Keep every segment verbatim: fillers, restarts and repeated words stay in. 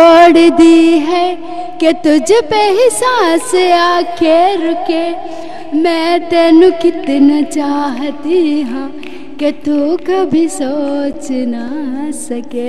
छोड़ दी है कि तुझ पे ही सांस आके रुके। मैं तेनू कितना चाहती हाँ कि तू कभी सोच ना सके।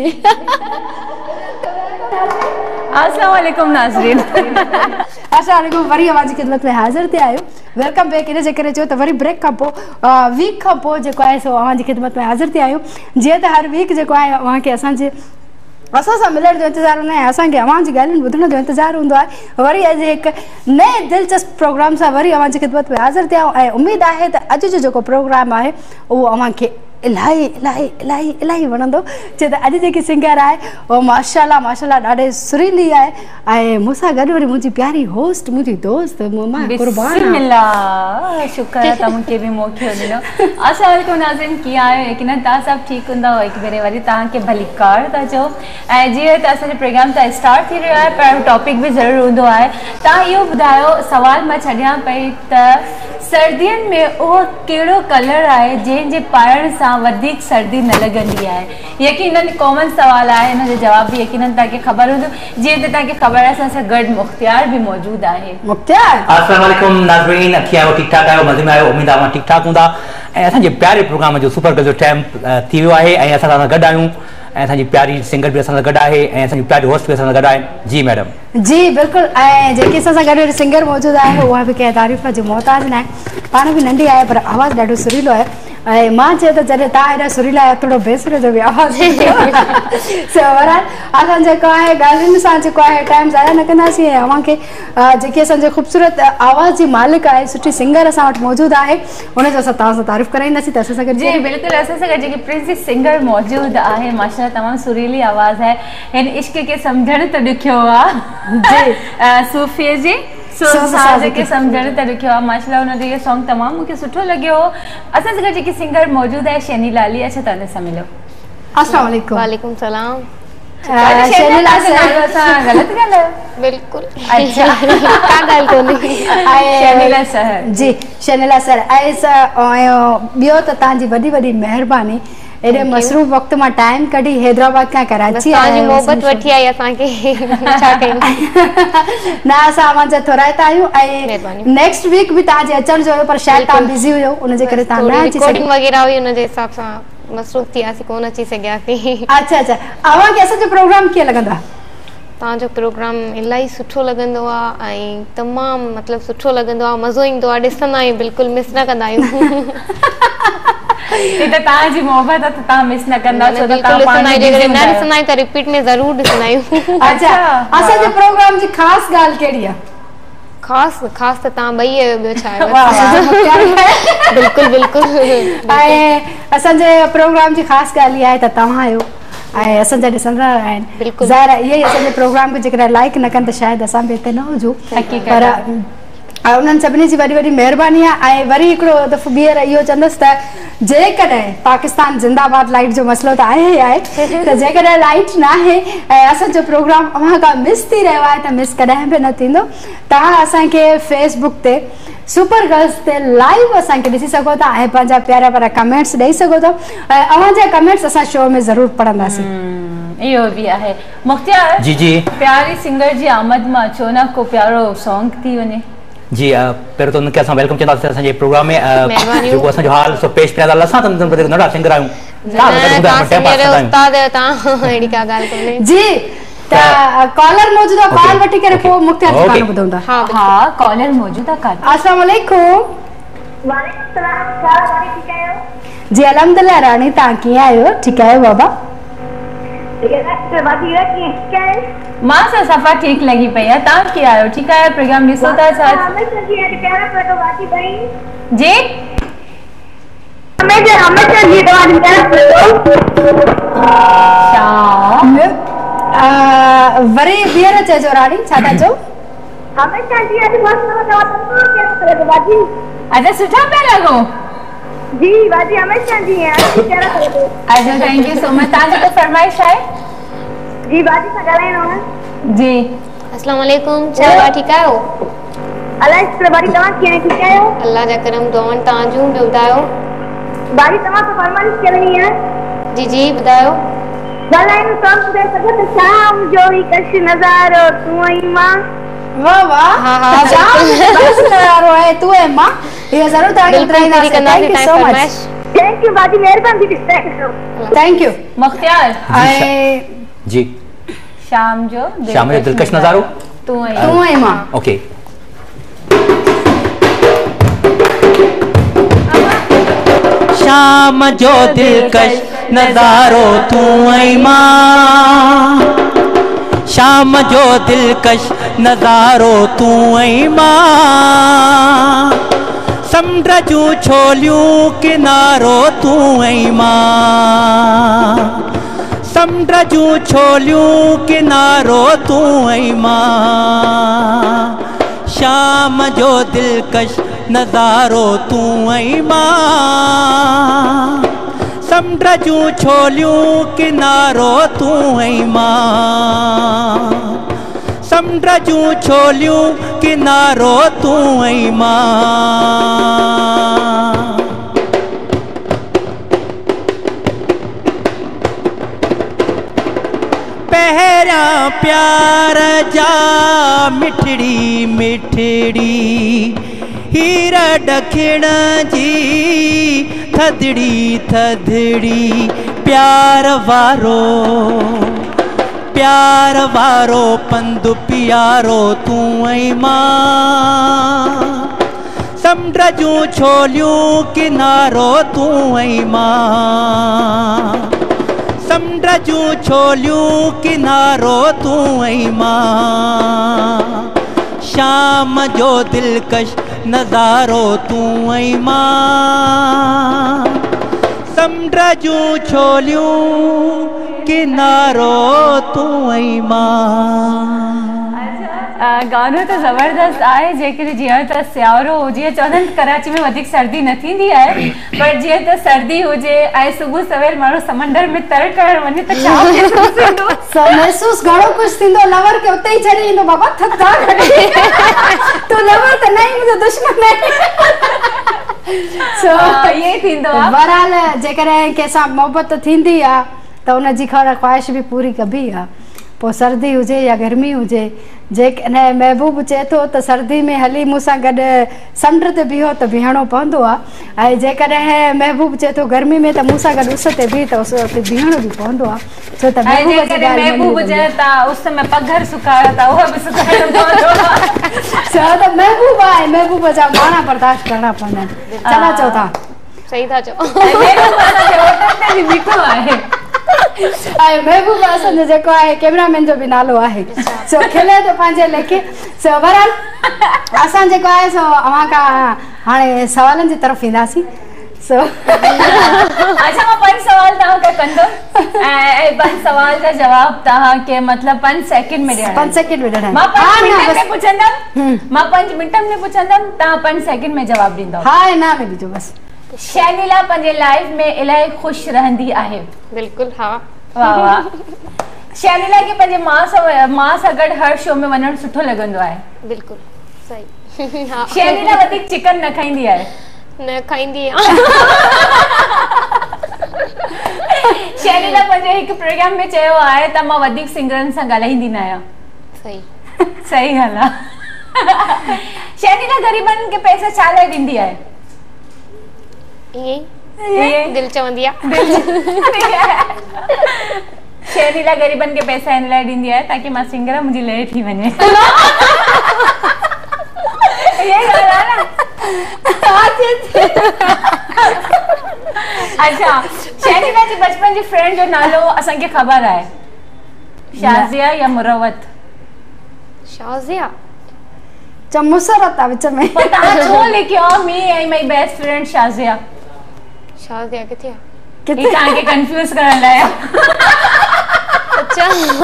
अस्सलाम वालेकुम नाज़रीन। अस्सलाम वालेकुम। वरी आवाज़ की खिदमत में हाज़िर थे आयो। Welcome back. इन जे करे चयो त वरी ब्रेक खां पोइ वीक खां पोइ जेको आहे सो अव्हां जी खिदमत में हाज़िर थे आयो। जीअं त हर वीक जेको आहे अव्हां खे असांजे असां सां मिलण जो इंतज़ारु हूंदो आहे, असांखे अव्हां जी ॻाल्हियुनि ॿुधण जो इंतज़ारु हूंदो आहे। वरी अॼु हिकु नए दिलचस्प प्रोग्राम सां वरी अव्हां जी खिदमत में हाज़िर थिया ऐं उमेदु आहे त अॼु जो जेको प्रोग्राम आहे उहो अव्हां खे इलाही इलाही इलाही इलाही वणंदो। छो त अॼु जेकी सिंगर आहे उहो माशाल्लाह माशाल्लाह ॾाढे सुरीली आहे ऐं मूंसां गॾु वरी मुंहिंजी प्यारी होस्ट मुंहिंजी दोस्त मां कुर्बान। बिस्मिल्लाह, शुक्र है तव्हां मूंखे बि मौक़ो ॾिनो। अस्सलाम वालेकुम नाज़रीन, कीअं आहियो? यकीनन तव्हां सभु ठीकु हूंदा। हिकु भेरे वरी तव्हांखे भली कार था चओ ऐं जीअं त असांजो प्रोग्राम त स्टार्ट थी रहियो आहे पर टॉपिक बि ज़रूरु हूंदो आहे। तव्हां इहो ॿुधायो, सवाल मां छॾियां पई त सर्दियुनि में उहो कहिड़ो कलर आहे जंहिंजे पाइण सां वधीक सर्दी न लॻंदी आहे? यकीनन कॉमन सवाल आहे, हिन जो जवाब बि यकीनन तव्हांखे ख़बर हूंदो। जीअं त तव्हांखे ख़बर आहे असां सां गॾु मुख़्तियार बि मौजूदु आहे। मुख़्तियार, अस्सलाम वालेकुम नाज़रीन, कीअं आहियो? ठीकु ठाक आहियो? मज़े में आहियो? उमेद आहे ठीकु ठाक हूंदा। ऐं असांजे प्यारे प्रोग्राम जो सुपर गर्ल जो टाइम थी वियो आहे ऐं असां सां गॾु आहियूं ऐं असांजी प्यारी सिंगर बि असां सां गॾु आहे ऐं असांजी प्यारी होस्ट बि असां सां गॾु आहे। जी मैडम। जी बिल्कुलु। ऐं जेकी असां सां गॾु सिंगर मौजूदु आहे उहा बि कंहिं तारीफ़ जी मोहताज न आहे, पाण बि नंढी आहे पर आवाज़ु ॾाढो सुरीलो आहे। ऐं मां चयो त जॾहिं तव्हां हेॾा सुरीला आहियो थोरो बेसुरे जो बि आवाज़ु असां जेको आहे ॻाल्हियुनि सां जेको आहे टाइम ज़ाया न कंदासीं ऐं अव्हां खे जेकी असांजे ख़ूबसूरत आवाज़ जी मालिक आहे, सुठी सिंगर असां वटि मौजूदु आहे, हुनजो असां तव्हां सां तारीफ़ कराईंदासीं। त असां सां गॾु जी बिल्कुलु असां सां गॾु जेकी प्रिंसेस सिंगर मौजूदु आहे, माशाल्लाह तमामु सुरीली आवाज़ आहे। हिन इश्क खे सम्झण त ॾुखियो आहे सूफ़ीअ जे साज़ खे सम्झण त ॾुखियो आहे। माशाल्लाह हुनजो इहो सॉन्ग तमामु मूंखे सुठो लॻियो। असां सां गॾु जेकी सिंगर मौजूदु आहे शैनी लाली, अच्छा तव्हां हुन सां मिलो। अस्सलाम वालेकुम। वालेकुम सलाम। शैनीला सर असां ग़लति ॻाल्हायो? बिल्कुलु। अच्छा का ॻाल्हि कोन्हे। शैनीला सर। जी शैनीला सर। ऐं ॿियो त तव्हांजी वॾी वॾी महिरबानी, एॾे मसरूफ़ वक़्त मां टाइम कढी हैदराबाद खां कराची तव्हांजी मोहबत वठी आई असांखे, छा कयूं। न असां अव्हांजा थोराइता आहियूं ऐं नेक्स्ट वीक बि तव्हांजे अचण जो हुयो पर शायदि तव्हां बिज़ी हुयो, उनजे करे तव्हां न अची रिकॉर्डिंग वग़ैरह हुई, उनजे हिसाब सां मसरूफ़ थियासीं, कोन अची सघियासीं। अच्छा अच्छा। अव्हांखे असांजो प्रोग्राम कीअं लॻंदो आहे? तव्हांजो प्रोग्राम इलाही सुठो लॻंदो आहे ऐं तमामु मतिलबु सुठो लॻंदो आहे, मज़ो ईंदो आहे, ॾिसंदा आहियूं, बिल्कुलु मिस न कंदा आहियूं। ये तो ताजी मोहब्बत है तो ता मिस न करना छो तो ता पानी जे न ॾिसंदा आहियूं त रिपीट में ज़रूर ॾिसंदा आहियूं। अच्छा असांजे प्रोग्राम जी ख़ासि ॻाल्हि कहिड़ी आहे? ख़ासि ख़ासि त तव्हां ॿई आहियो, ॿियो छा आहे? बिल्कुलु बिल्कुलु। ऐं असांजे प्रोग्राम जी ख़ासि ॻाल्हि इहा आहे त तव्हां आहियो ऐं असांजा ॾिसंदड़ आहिनि। ज़ाहिर आहे इहे ई असांजे प्रोग्राम खे जेकॾहिं लाइक न कनि त शायदि असां बि हिते न हुजूं, पर उन्हनि सभिनी जी वॾी वॾी महिरबानी आहे। ऐं वरी हिकिड़ो दफ़ो ॿीहर इहो चवंदसि त जेकॾहिं पाकिस्तान ज़िंदाबाद लाइट जो मसइलो त आहे ई आहे, त जेकॾहिं लाइट न आहे ऐं असांजो प्रोग्राम अव्हां खां मिस थी रहियो आहे त मिस कॾहिं बि न थींदो। तव्हां असांखे फेसबुक ते सुपर गर्ल्स ते लाइव असांखे ॾिसी सघो था ऐं पंहिंजा प्यारा प्यारा कमेंट्स ॾेई सघो था ऐं अव्हांजा कमेंट्स असां शो में ज़रूरु पढ़ंदासीं। इहो बि आहे। मुख़्तियार जी जी प्यारी सिंगर जी आमद मां छो न को प्यारो सॉन्ग थी वञे। जी पहिरियों त उनखे असां वेलकम चवंदासीं असांजे प्रोग्राम में, जेको असांजो हाल सो पेश पिया था। असां त नंढा सिंगर आहियूं, जी त कॉलर मौजूद आहे, कॉल वठी करे पोइ मुख़्तियार जी गानो ॿुधंदा। हां हां कॉलर मौजूद आहे। अस्सलाम वालेकुम। वालेकुम सलाम। क्या हाल ठीक आयो? जी अल्हम्दुलिल्लाह रानी, तव्हां कीअं आहियो? ठीक आहियो बाबा? मां सां सफ़ा ठीक लगी पई है। तव्हां कीअं आहियो? ठीक आहियो? प्रोग्राम ॾिसो था छा? जी हमेशा हमेशा जी तव्हां वरी ॿीहर चइजो रानी, छा था चओ? हमेशा जी अॼु मस्त तव्हां बाजी। अच्छा सुठा पिया लॻो। जी बाजी हमेशा जी है। अच्छा थैंक यू सो मच। तव्हांजी को फरमाइश आहे? जी बाजी सां ॻाल्हाइणो आहे। जी अस्सलाम वालेकुम। छा हाल ठीक आहियो? अलाए शुक्र बाजी, तव्हां कीअं ठीक आहियो? अल्लाह जा करम दुआन तव्हां जूं। ॿियो ॿुधायो बाजी, तव्हां को फरमाइश करणी आहे? जी जी ॿुधायो। गलाइन सॉन्ग दे सको तो शाम जो ही कश नजारो तू आई मां। वाह वाह हाँ, हाँ, शाम जो कश नजारो है तू आई मां। ये जरूर ताकि ॿुधाईंदा। Thank you so much. Thank you बाजी, मेहरबानी थी। Thank you Mukhtiar. ऐं जी शाम जो शाम जो दिलकश नज़ारो तू आई तू आई मां। ओके। शाम जो दिलकश नज़ारो तू आई मां, शाम जो दिलकश नज़ारो तू आई मां, समुंड जूं छोलियूं किनारो तू आई मां, समुंड जूं छोलियूं किनारो तू आई मां, शाम जो दिलकश नज़ारो तू आई मां, समुंड जूं छोलियूं किनारो तू आई मां, समुंड जूं छोलियूं किनारो तू आई मां। पहिरियां प्यार जा मिठड़ी मिठड़ी हीर ॾखिण जी थदड़ी थदड़ी, प्यार वारो प्यार वारो पंधु प्यारो तू आई मां, समुंड जूं छोलियूं किनारो तू आई मां, समुंड जूं छोलियूं किनारो तू आई मां, शाम जो दिलकश नज़ारो तू आई मां, समुंड जूं छोलियूं किनारो तू आई मां। गानो तो ज़बरदस्त आहे, जेकॾहिं जीअं त सियारो हुजे, चवंदा आहिनि कराची में वधीक सर्दी न थींदी आहे, पर जीअं त सर्दी हुजे ऐं सुबुह सवेल माण्हू समंडर में तर करणु वञे त छा महसूस घणो कुझु थींदो। लवर खे उते ई छॾे ईंदो, बाबा थका खणी तूं लवर त न मुंहिंजो दुश्मन आहे। ये थींदो आहे। बहरहाल जेकॾहिं कंहिंसां मोहबत थींदी आहे त उनजी ख़्वाहिश बि पूरी कबी आहे, पोइ सर्दी हुजे या गर्मी हुजे। जेकॾहिं महबूब चए थो त सर्दी में हली मूंसां गॾु समुंड ते बीहो त बीहणो पवंदो आहे, ऐं जेकॾहिं महबूब चए थो गर्मी में त मूंसां गॾु उस ते बीह त उस ते बीहणो बि पवंदो आहे, छो त महबूब चए त उस में पघर सुकायो त उहो बि सुकाइणो पवंदो आहे, छो त महबूब आहे, महबूब जा माणा बर्दाश्त करणा पवंदा आहिनि। चला चओ था सही था चओ। बीठो आहे ऐं महबूब असांजो जेको आहे कैमरामैन जो बि नालो आहे, सो खिले थो पंहिंजे लेखे। सो बहरहाल असां जेको आहे सो अव्हां खां हाणे सवालनि जी तरफ़ ईंदासीं। सो अच्छा, मां पंज सवाल तव्हांखे कंदमि ऐं पंज सवाल जा जवाब तव्हांखे मतिलबु पंज सेकंड में ॾियणा। पंज सेकंड में ॾियणा। मां पंज मिंटनि में पुछंदमि, मां पंज मिंटनि में पुछंदमि, तव्हां पंज सेकंड में जवाब ॾींदव। हा ना में ॾिजो बस। शैलीला पंहिंजे लाइफ में इलाही ख़ुशि रहंदी आहे। बिल्कुलु हा। वाह वाह। शैलीला खे पंहिंजे माउ सां माउ सां गॾु हर शो में वञणु सुठो लॻंदो आहे। बिल्कुलु सही। हा। शैलीला वधीक चिकन न खाईंदी आहे। न खाईंदी आहे। शैलीला पंहिंजे हिकु प्रोग्राम में चयो आहे त मां वधीक सिंगरनि सां ॻाल्हाईंदी न आहियां। सही। सही ॻाल्हि आहे। शैलीला ग़रीबनि खे पैसा छा लाइ ॾींदी आहे? ईअं दिल चवंदी आहे। शैलीला ग़रीबनि खे पैसा हिन लाइ ॾींदी आहे ताकी मां सिंगर मुंहिंजी लहे थी वञे। अच्छा, शैलीला जी बचपन जी फ्रेंड जो नालो असांखे ख़बर आहे, शाज़िया या मुरवत? शाज़िया। च मुसरत आहे विच में। पर तव्हां छो लिखियो me and my best friend Shazia? Shazia किथे आहे? किथे तव्हांखे कंफ्यूज करण लाइ। अच्छा।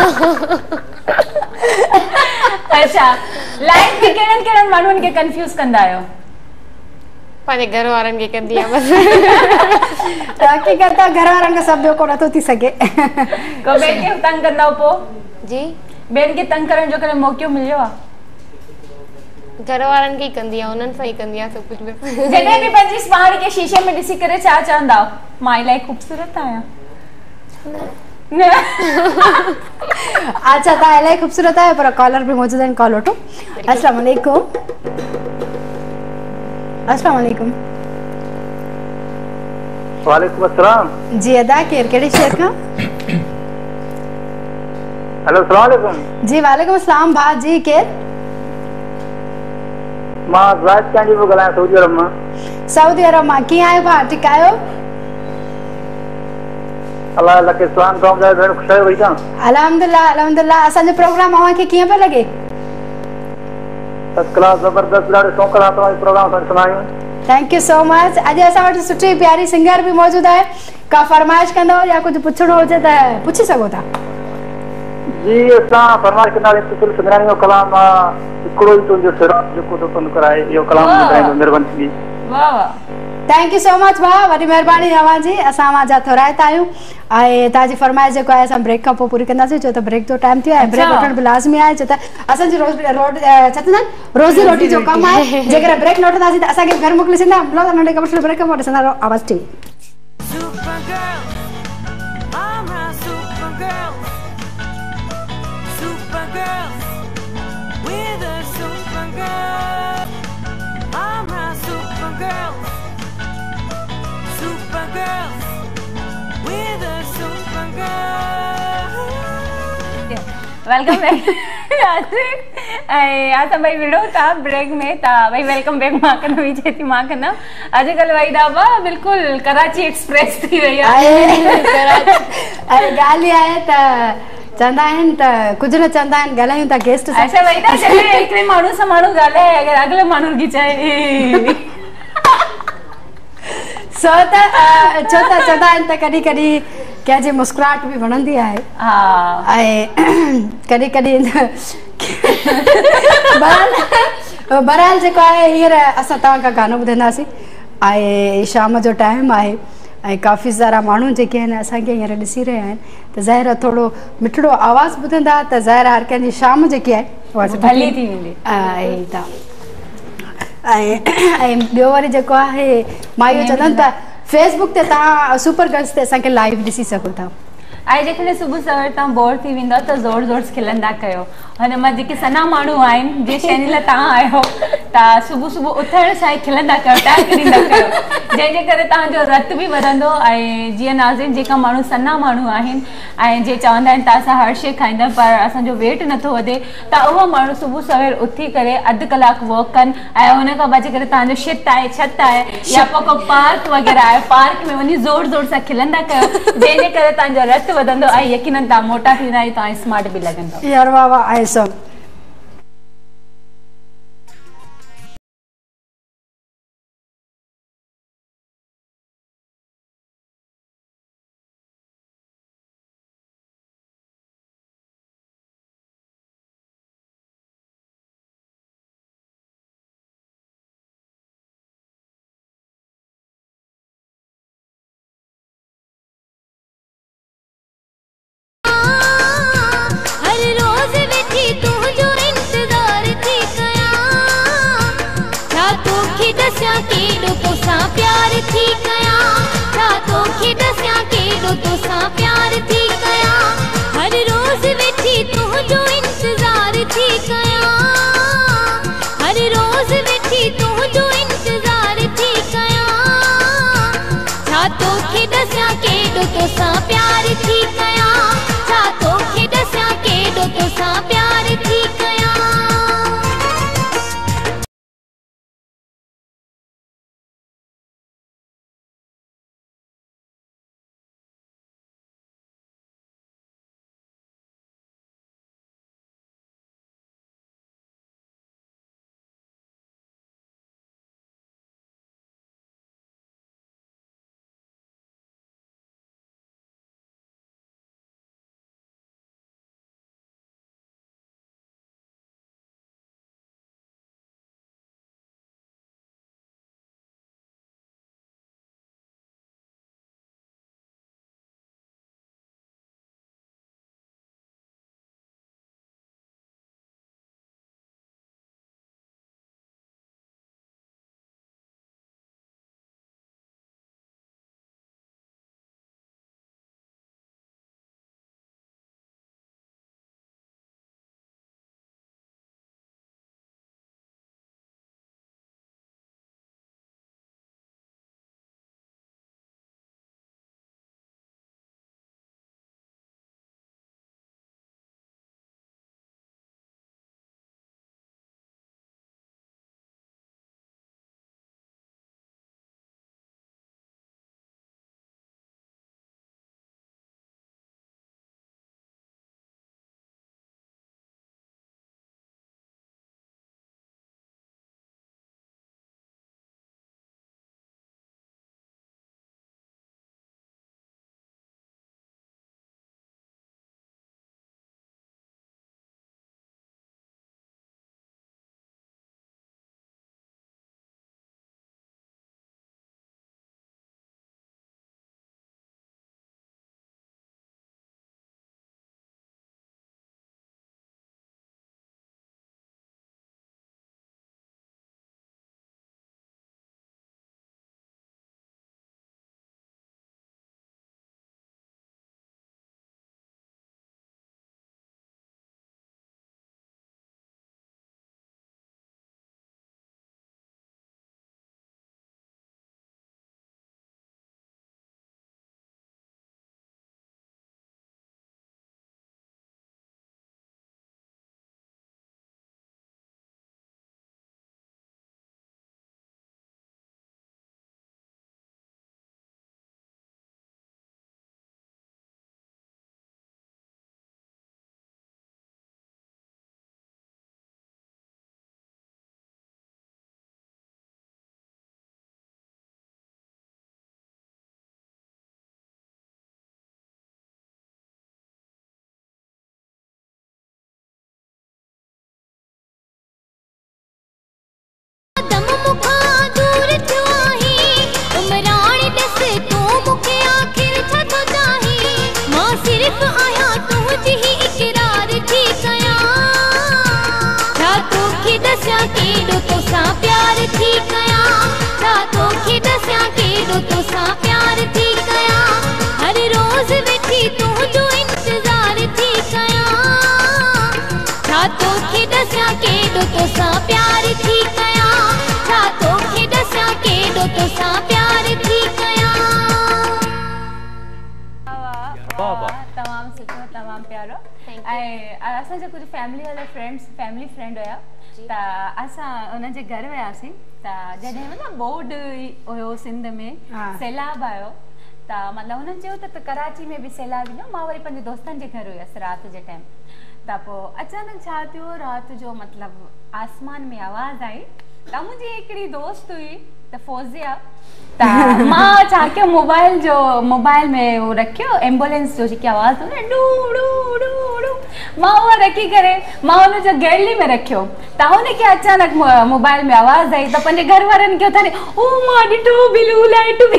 अच्छा, लाइफ में कहिड़नि कहिड़नि माण्हुनि खे कंफ्यूज कंदा आहियो? पंहिंजे घर वारनि खे कंदी आहे बस। हक़ीक़त घर वारनि खे सभु ॿियो को नथो थी सघे। को ॿियनि खे तंग कंदा पोइ? जी। ॿियनि खे तंग करण जो कॾहिं मौक़ो मिलियो आहे? घर वारनि खे ई कंदी आहे, उन्हनि सां ई कंदी आहे सभु कुझु बि। जॾहिं बि पंहिंजी साड़ी खे शीशे में ॾिसी करे छा चवंदा? मां इलाही ख़ूबसूरत आहियां। अच्छा तव्हां इलाही ख़ूबसूरत आहियो पर कॉलर बि मौजूद आहिनि कॉल वठो अस्सलाम वालेकुम अस्सलाम वालेकुम वालेकुम अस्सलाम जी अदा केर कहिड़े शहर खां हेलो अस्सलाम वालेकुम जी वालेकुम अस्सलाम भाउ जी केर मां ज़ाहिद कांजी पियो ॻाल्हायां सऊदी अरब मां सऊदी अरब मां कीअं आहियो भाउ ठीकु आहियो अल्लाह अल्लाह के सलाम कम जाए भेण ख़ुश आहियो भईया अल्हम्दुलिल्लाह अल्हम्दुलिल्लाह असांजो प्रोग्राम अव्हांखे कीअं पियो लॻे फर्स्ट क्लास ज़बरदस्त ॾाढो शौक़ सां तव्हांजो प्रोग्राम असां ॾिसंदा आहियूं थैंक यू सो मच अॼु असां वटि सुठी प्यारी सिंगर बि मौजूदु आहे का फरमाइश कंदो या कुझु पुछणो हुजे त पुछी सघो था जी असां फरमाइश कंदासीं तुसल सिंगरानी जो कलाम हिकिड़ो ई तुंहिंजो सिराज जेको तो पंधु कराए इहो कलाम ॿुधाईंदो महिरबानी थींदी वाह वाह थैंक यू सो मच भाउ वॾी महिरबानी तव्हांजी असां जा थोराइता आहियूं ऐं तव्हांजी फरमाइश जेको आहे असां ब्रेक खां पोइ पूरी कंदासीं छो त ब्रेक जो टाइम थियो आहे ब्रेक वठण बि लाज़मी आहे छो त असांजी रोज़ छा चवंदा आहिनि रोज़ी रोटी जो कमु आहे जेकर ब्रेक न वठंदासीं त असांखे घर मोकिले छॾींदा नंढे कमर्शियल ब्रेक खां पोइ ॾिसंदा रहो आवाज़ टीवी वेलकम बैक असां भाई विड़ो था ब्रेक में था भाई वेलकम बैक मां कंदमि विचे थी मां कंदमि अॼुकल्ह भाई दाबा बिल्कुलु कराची एक्सप्रेस थी वई आहे ॻाल्हि आहे त चवंदा आहिनि त कुझु न चवंदा आहिनि ॻाल्हायूं था गेस्ट सां अच्छा भाई ना चले हिकिड़े माण्हू सां माण्हू ॻाल्हाए अगरि अॻिले माण्हू खे चए सो त छो त चवंदा आहिनि त कॾहिं कॾहिं कंहिंजी मुस्कुराहट बि वणंदी आहे हा ऐं कॾहिं कॾहिं बहरहाल जेको आहे हींअर असां तव्हांखां गानो ॿुधंदासीं ऐं शाम जो टाइम आहे ऐं काफ़ी सारा माण्हू जेके आहिनि असांखे हींअर ॾिसी रहिया आहिनि त ज़ाहिर आहे थोरो मिठड़ो आवाज़ु ॿुधंदा त ज़ाहिर आहे हर कंहिंजी शाम जेकी आहे उहा भली थी वेंदी ऐं त ऐं ॿियो वरी जेको आहे मां इहो चवंदमि त फेसबुक ते तव्हां सुपर गर्ल्स ते असांखे लाइव ॾिसी सघो था ऐं जेकॾहिं सुबुह सवेर तव्हां बोर थी वेंदा त ज़ोर ज़ोर सां खिलंदा कयो हुन मां जेके सना माण्हू आहिनि जे शइ लाइ तव्हां आहियो त सुबुह सुबुह उथण सां ई खिलंदा कयो टैग ॾींदा कयो जंहिंजे करे तव्हांजो रत बि वधंदो ऐं जीअं नाज़रीन जेका माण्हू सना माण्हू आहिनि ऐं जे चवंदा आहिनि त असां हर शइ खाईंदा पर असांजो वेट नथो वधे त उहो माण्हू सुबुह सवेर उथी करे अधु कलाकु वॉक कनि ऐं हुन खां बाद जेकॾहिं तव्हांजो छित आहे छित आहे या पोइ को पार्क वग़ैरह आहे पार्क में वञी ज़ोर ज़ोर सां खिलंदा कयो जंहिंजे करे तव्हांजो रत वधंदो ऐं यकीनन तव्हां मोटा थींदा ऐं तव्हां स्मार्ट बि लॻंदो यार वाह वाह आहे सभु थी कया रातों की दसिया के दो तो सा प्यार थी कया हर रोज बैठी तू जो इंतजार थी कया रातों की दसिया के दो तो सा प्यार थी कया रातों की दसिया के दो तो सा प्यार थी कया। तमाम सुठो तमाम प्यारो ऐं असांजा कुझु फैमिली वाला फ्रेंड्स फैमिली फ्रेंड हुया त असां उन्हनि जे घर वियासीं त जॾहिं न बोर्ड हुयो सिंध में सैलाब आयो त मतिलबु हुननि चयो त कराची में बि सैलाब ईंदो मां वरी पंहिंजे दोस्तनि जे घर हुयसि राति जे टाइम त पोइ अचानक छा थियो राति जो मतिलबु आसमान में आवाज़ आई त मुंहिंजी हिकिड़ी दोस्त हुई त फौजिया त मां छा कयो मोबाइल जो मोबाइल में उहो रखियो एम्बुलेंस जो जेकी आवाज़ अथव न डू डू डू डू मां उहा रखी करे मां हुनजो गैलरी में रखियो त हुनखे अचानक मोबाइल में आवाज़ आई त पंहिंजे घर वारनि खे उथारे ओ मां ॾिठो ब्लू लाइट बि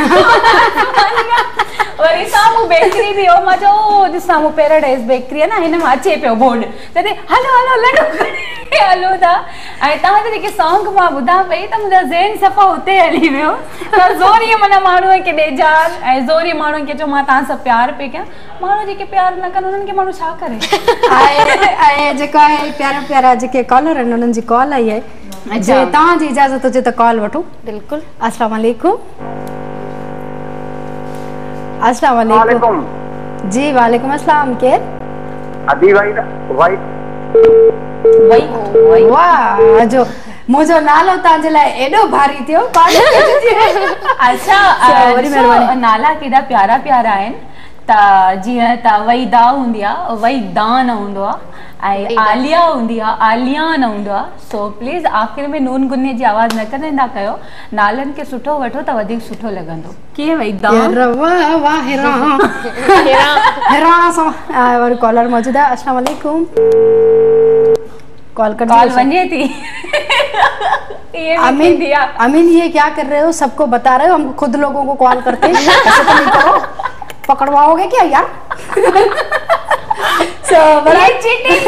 वरी साम्हूं बेकरी बि हो मां चयो ओ साम्हूं पैराडाइज़ बेकरी आहे न हिन मां अचे पियो बोर्ड चए हलो हलो लॾो हलो था ऐं तव्हांखे जेके सॉन्ग मां ॿुधां पई त मुंहिंजा ज़हन सफ़ा हुते हली वियो त ज़ोरीअ माना माण्हूअ खे ॾेजाल ऐं ज़ोरीअ माण्हुनि खे चयो मां तव्हां सां प्यार पई कयां माण्हू जेके प्यार न कनि उन्हनि खे माण्हू छा करे ऐं जेको आहे प्यारा प्यारा जेके कॉलर आहिनि उन्हनि जी कॉल आई आहे जे तव्हांजी इजाज़त हुजे त कॉल वठो। बिल्कुलु। अस्सलाम वालेकुम। अस्सलाम वालेकुम जी। वालेकुम अस्सलाम। केर अदी भाई भाई वई वई वाह जो मुझो नालो तांजे लाए एडो भारी थियो अच्छा वरी महिरबानी नाला केडा प्यारा प्यारा आहिनि त जीअं त वईदा हूंदी आहे वईदा न हूंदो आहे ऐं आलिया हूंदी आहे आलिया न हूंदो आहे सो प्लीज़ आख़िर में नून गुने जी आवाज़ न कंदा कयो नालनि खे सुठो वठो त वधीक सुठो लॻंदो कीअं वईदा वाह वाह हेरा हेरा वरी कॉलर मौजूद आहे। अस्सलाम वालेकुम। कॉल कर कॉल वने थी ये अमीन दिया अमीन ये क्या कर रहे हो सबको बता रहे हो हम खुद लोगों को कॉल करते हैं ऐसे तो नहीं करो पकड़वाओगे क्या यार सो बड़ा चीटिंग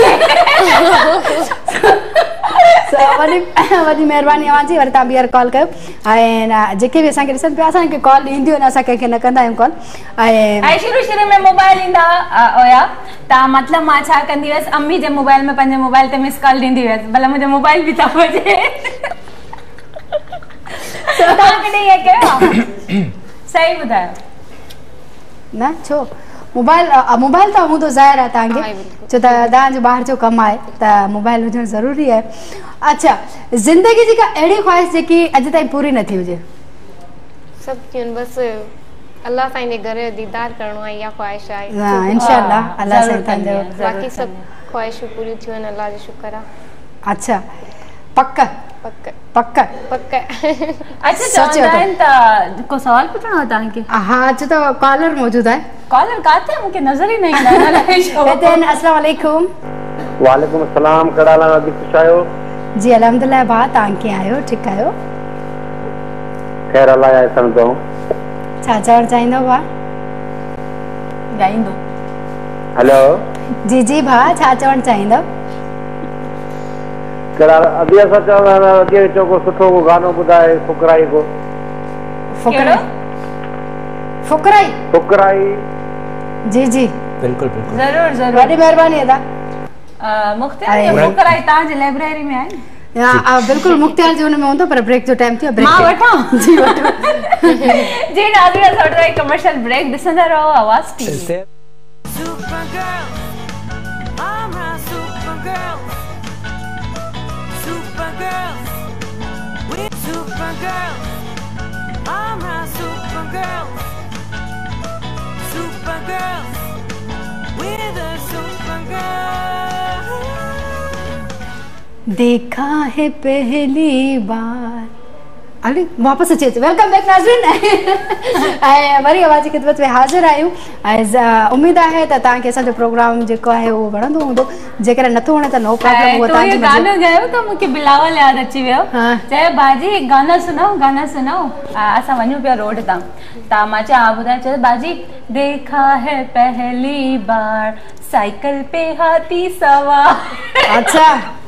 सो वडी वडी मेहरबानी आवाजी वरी ता बियर कॉल कयो ऐं जेके भी असांखे ॾिसनि पिया असांखे कॉल ईंदियूं आहिनि असां कंहिंखे न कंदा आहियूं कॉल ऐं ऐं शुरू शुरू में मोबाइल ईंदा हुया त मतिलबु मां छा कंदी हुयसि अम्मी जे मोबाइल में पंहिंजे मोबाइल ते मिस कॉल ॾींदी हुयसि भला मुंहिंजो मोबाइल बि था हुजे तव्हां कॾहिं ईअं कयो सही ॿुधायो न छो मोबाइल मोबाइल त हूंदो ज़ाहिर आहे तव्हांखे छो त तव्हांजो ॿाहिरि जो कमु आहे त मोबाइल हुजणु ज़रूरी आहे। अच्छा ज़िंदगी जी का अहिड़ी ख़्वाहिश जेकी अॼु ताईं पूरी न थी हुजे सभु थियूं बसि अल्लाह साईं जे घर जो दीदार करणो आहे इहा ख़्वाहिश आहे इंशाअल्लाह अल्लाह साईं तव्हांजो बाक़ी सभु ख़्वाहिशूं पूरियूं थियूं आहिनि अल्लाह जो शुक्र आहे। अच्छा पक पक पक पक अच्छा चवंदा आहिनि त को सवाल पुछणो आहे तव्हांखे हा छो त कॉलर मौजूद आहे कॉलर काथे मूंखे नज़र ई न ईंदा आहिनि अस्सलाम वालेकुम। वालेकुम अस्सलाम कहिड़ा हाल आहियो ख़ुशि आहियो जी अल्हम्दुलिल्लाह भाउ तव्हां कीअं आहियो ठीकु आहियो ख़ैर अलाह आहे सम्झो छा चवणु चाहींदो भाउ ॻाईंदो हेलो जी जी भाउ छा चवणु चाहींदो कहिड़ा अभी असां चवंदा अॻे चओ को सुठो को गानो ॿुधाए फुकराई को फुकराई फुकराई फुकराई जी जी बिल्कुलु बिल्कुलु ज़रूरु ज़रूरु वॾी महिरबानी अदा मुख़्तियार जो फुकराई तव्हांजे लाइब्रेरी में आहिनि बिल्कुलु मुख़्तियार जो हुन में हूंदो पर ब्रेक जो टाइम थियो ब्रेक मां वठां जी वठो जी नाज़रीन थोरो कमर्शियल ब्रेक ॾिसंदा रहो आवाज़ TV Supergirl, I'm a Supergirl. Supergirl, with a Supergirl. देखा है पहली बार अरे वापस अचे वेलकम बैक नाज़रीन ऐं वरी आवाज़ जी ख़िदमत में हाज़िर आहियूं ऐं उम्मीद आहे त तव्हांखे असांजो प्रोग्राम जेको आहे उहो वणंदो हूंदो जेकर नथो वणे त नो प्रॉब्लम उहो तव्हांजी गानो ॻायो त मूंखे बिलावल यादि अची वियो चए बाजी गाना सुनाओ गाना सुनाओ असां वञूं पिया रोड तां त मां चयो हा ॿुधाए चयो बाजी देखा है पहली बार साइकिल पे हाथी सवार अच्छा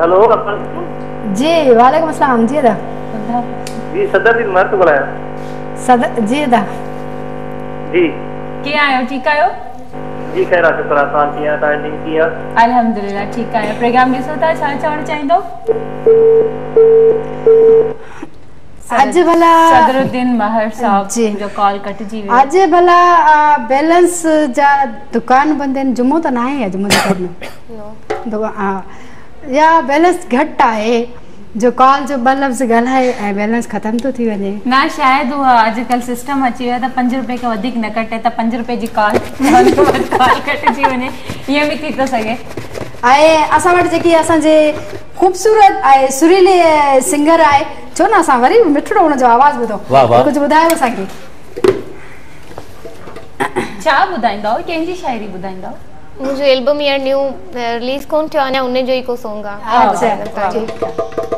हेलो जी वालेकुम अस्सलाम जी दा जी सदर जी मर्द बुलाया सदर जी दा जी के आयो ठीक आयो जी खैर आहे शुक्र आसान किया ताजी किया अल्हम्दुलिल्लाह ठीक आयो प्रोग्राम ॾिसो था छा चवण चाहींदो आज भला सदरुद्दीन महर साहब जो कॉल कटजी वियो आज भला बैलेंस जा दुकान बंद आहिनि जुमो त न आहे जुमो दुकान में दो हां या बैलेंस घट आहे जो कॉल जो ॿ लफ़्ज़ ॻाल्हाए ऐं बैलेंस ख़तम थो थी वञे ना शायद उहा अॼुकल्ह सिस्टम अची वियो आहे त पंज रुपए खां वधीक न कटे त पंज रुपए जी कॉल कॉल कटिजी वञे ईअं बि थी थो सघे ऐं असां वटि जेकी असांजे ख़ूबसूरत ऐं सुरीली सिंगर आहे छो न असां वरी मिठड़ो हुनजो आवाज़ ॿुधो कुझु ॿुधायो असांखे छा ॿुधाईंदव कंहिंजी शाइरी ॿुधाईंदव मुंहिंजो एल्बम ईयर न्यू रिलीज़ कोन थियो आहे अञा उन जो ई को सॉन्ग आहे अच्छा ठीकु आहे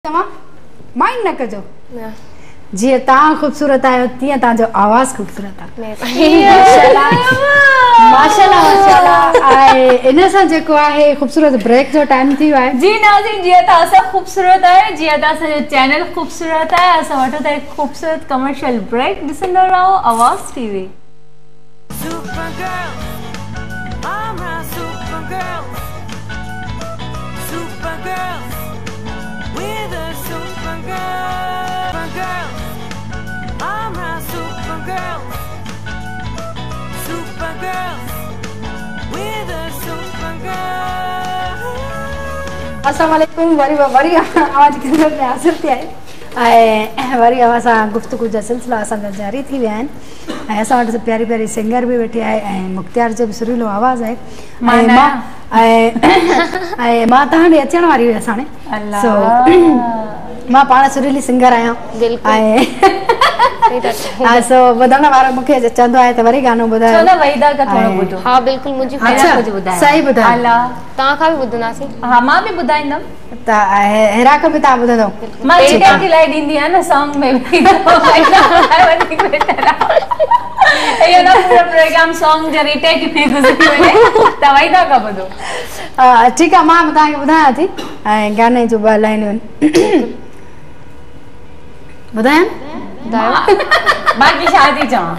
तव्हां माइंड न कजो जी तव्हां ख़ूबसूरत आहियो तीअं तव्हांजो आवाज़ ख़ूबसूरत आहे माशाल्लाह माशाल्लाह ऐं इन सां जेको आहे ख़ूबसूरत ब्रेक जो टाइम थी वियो आहे जी नाज़रीन जीअं त असां ख़ूबसूरत आहे जीअं त असांजो चैनल ख़ूबसूरत आहे असां वठो था हिकु ख़ूबसूरत कमर्शियल ब्रेक ॾिसंदा रहो आवाज़ TV Supergirl, I'm a Supergirl. Supergirl, we're the Supergirl. Supergirl, I'm a Supergirl. Supergirl, we're the Supergirl. अस्सलाम वालेकुम वरी वरी आवाज़ की ख़िदमत में हाज़िर थी आहे ऐं वरी असां गुफ़्तगू जा सिलसिला असांजा जारी थी विया आहिनि ऐं असां वटि प्यारी प्यारी सिंगर बि वेठी आहे ऐं मुख़्तियार जो बि सुरीलो आवाज़ आहे ऐं मां ऐं ऐं मां तव्हां ॾे अचण वारी हुयसि हाणे सो मां पाण सुरीली सिंगर आहियां ऐं सो ॿुधण वारो मूंखे चवंदो आहे त वरी गानो ॿुधायो चलो वहीदा का थोरो ॿुधो हा बिल्कुल मुझे अच्छा सही ॿुधायो तव्हां खां बि ॿुधंदासीं हा मां बि ॿुधाईंदमि त हेराक बि तव्हां ॿुधंदव मां चीटिया खिलाई ॾींदी आहियां न सॉन्ग में बि इहो न पूरो प्रोग्राम सॉन्ग जे रिटेक में गुज़री वञे त वहीदा का ॿुधो ठीकु आहे मां तव्हांखे ॿुधायां थी ऐं गाने जूं ॿ लाइनियूं आहिनि ॿुधायां बाक़ी छा थी चवां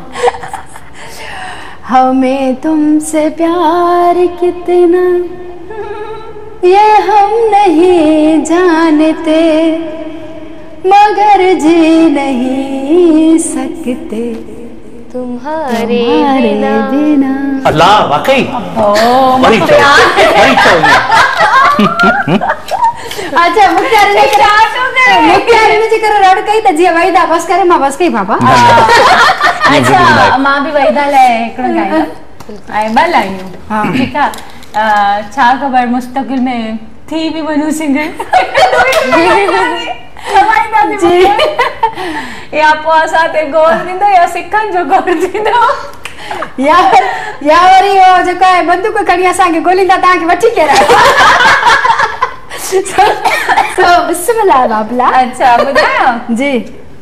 हमें तुमसे प्यार कितना ये हम नहीं जानते मगर जी नहीं सकते तुम्हारे बिना अल्लाह वाकई वरी चओ वरी चओ अच्छा मुख्तार ने मुख्तार ने जे करे रड़ कई त जीअं वहीदा बस करे मां बस कई बाबा अच्छा मां बि वहीदा लाइ हिकिड़ो गाईंदमि ऐं ॿ लाइनियूं ठीकु आहे छा ख़बर मुस्तक़बिल में थी बि वञूं सिंगर या पोइ असां ते गौर थींदो या सिखनि जो गौर थींदो या या वरी हो जेको आहे बंदूक खणी असांखे गोलींदा तव्हांखे वठी केरु सो बिस्मिल्लाह बाबला अच्छा ॿुधायो जी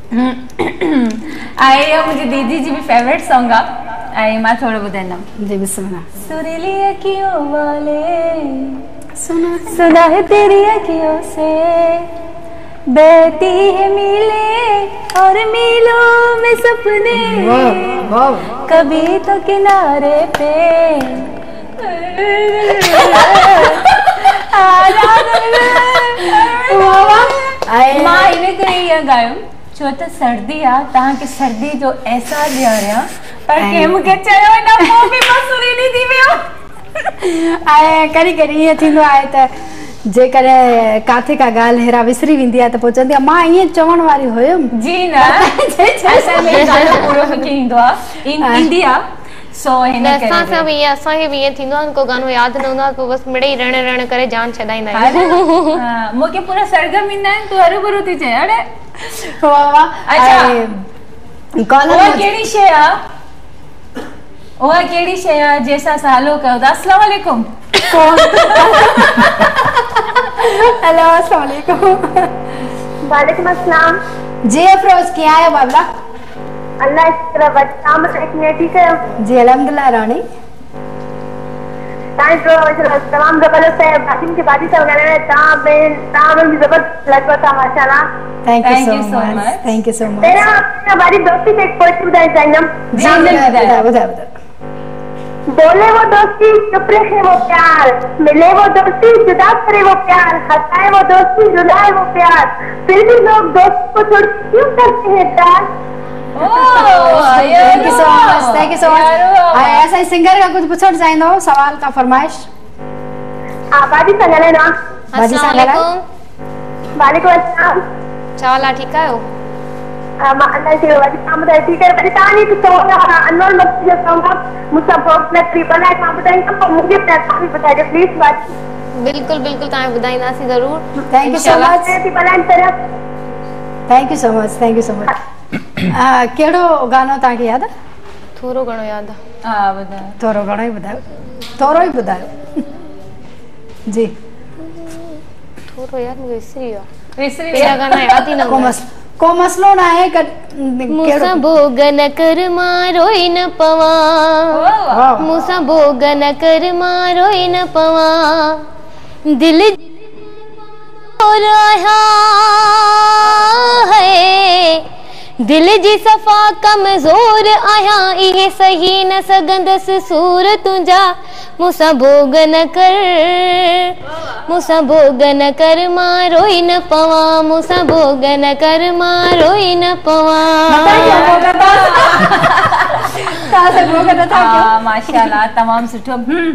ऐं इहो मुंहिंजी दीदी जी बि फेवरेट सॉन्ग आहे ऐं मां थोरो ॿुधाईंदमि जी बिस्मिल्लाह सुरीली अखियों वाले सुना सुना है तेरी अखियों से बहती है मीले और मीलों में सपने कभी तो किनारे पे मां इन करे इहा गायो छो त सर्दी आहे तव्हांखे सर्दी जो अहसासु ॾियारियां पर कंहिं मूंखे चयो न पोइ बि मां सुरीली थी वियो ऐं कॾहिं कॾहिं ईअं थींदो आहे त जेकॾहिं काथे का ॻाल्हि हेरा विसरी वेंदी आहे त पोइ चवंदी आहे मां ईअं चवण वारी हुयमि जी न असांखे गानो पूरो मूंखे ईंदो आहे ईंदी आहे सो हिन करे असां बि ईअं असांखे बि ईअं थींदो आहे को गानो यादि न हूंदो आहे पोइ बसि मिड़ई रण रण करे जान छॾाईंदा आहियूं मूंखे पूरा सरगम ईंदा आहिनि तूं हरू भरू थी चए अड़े अच्छा उहा कहिड़ी शइ आहे उहा कहिड़ी शइ आहे जंहिंसां असां हलो कयो था अस्सलाम वालेकुम हेलो अस्सलाम वालेकुम वालेकुम अस्सलाम जी अफरोज कीअं आहियो बाबला अल्लाह शुक्र बट शाम एक मिनट ठीक है जी अल्हम्दुलिल्लाह रानी ताई तो तमाम जबरदस्त है बाकिन की बात सब गाने में ता बेन ता में जबरदस्त लगता था माशाल्लाह thank you so much thank you so much मेरा हमारी दोस्ती से एक पोइट्री बताई जाइनम जी बता बता बोले वो दोस्ती चुप रखे वो प्यार मिले वो दोस्ती जुदा करे वो प्यार हंसाए वो दोस्ती रुलाए वो प्यार फिर भी लोग दोस्त को छोड़ क्यों करते हैं प्यार thank you so much thank you so much ऐसा सिंगर का कुछ पूछना चाहते हो सवाल का फरमाइश हां बाजी संगले ना बाजी संगले वालेकुम अस्सलाम चाला ठीक आयो मां अल्लाह से वाजी काम दे ठीक है बड़ी तानी तो सोना अनवर मत जो सोना मुझसे बहुत में ट्रिपल है काम बताएं तो मुझे प्लेटफॉर्म बता दे प्लीज बात बिल्कुल बिल्कुल तां बुधाईंदासी जरूर thank you so much triple N तरफ thank you so much thank you so much केड़ो गानो ताके याद थोरो घणो याद हां बुधायो थोरो घणो ही बुधायो थोरो ही बुधायो जी थोरो याद मुझे विसरी वियो विसरी पहिला गाना याद ही न को मस को मसलो ना है क मूसा भोग न कर मां रोई न पवा मूसा भोग न कर मां रोई न पवा दिल और आया है दिल जी सफ़ा कमज़ोर आया इहे सही न सघंदस सूर तुंहिंजा मूंसां भोग न कर मूंसां भोग न कर मां रोई न पवां मूंसां भोग न कर मां रोई न पवां। माशाल्लाह तमाम सुठो।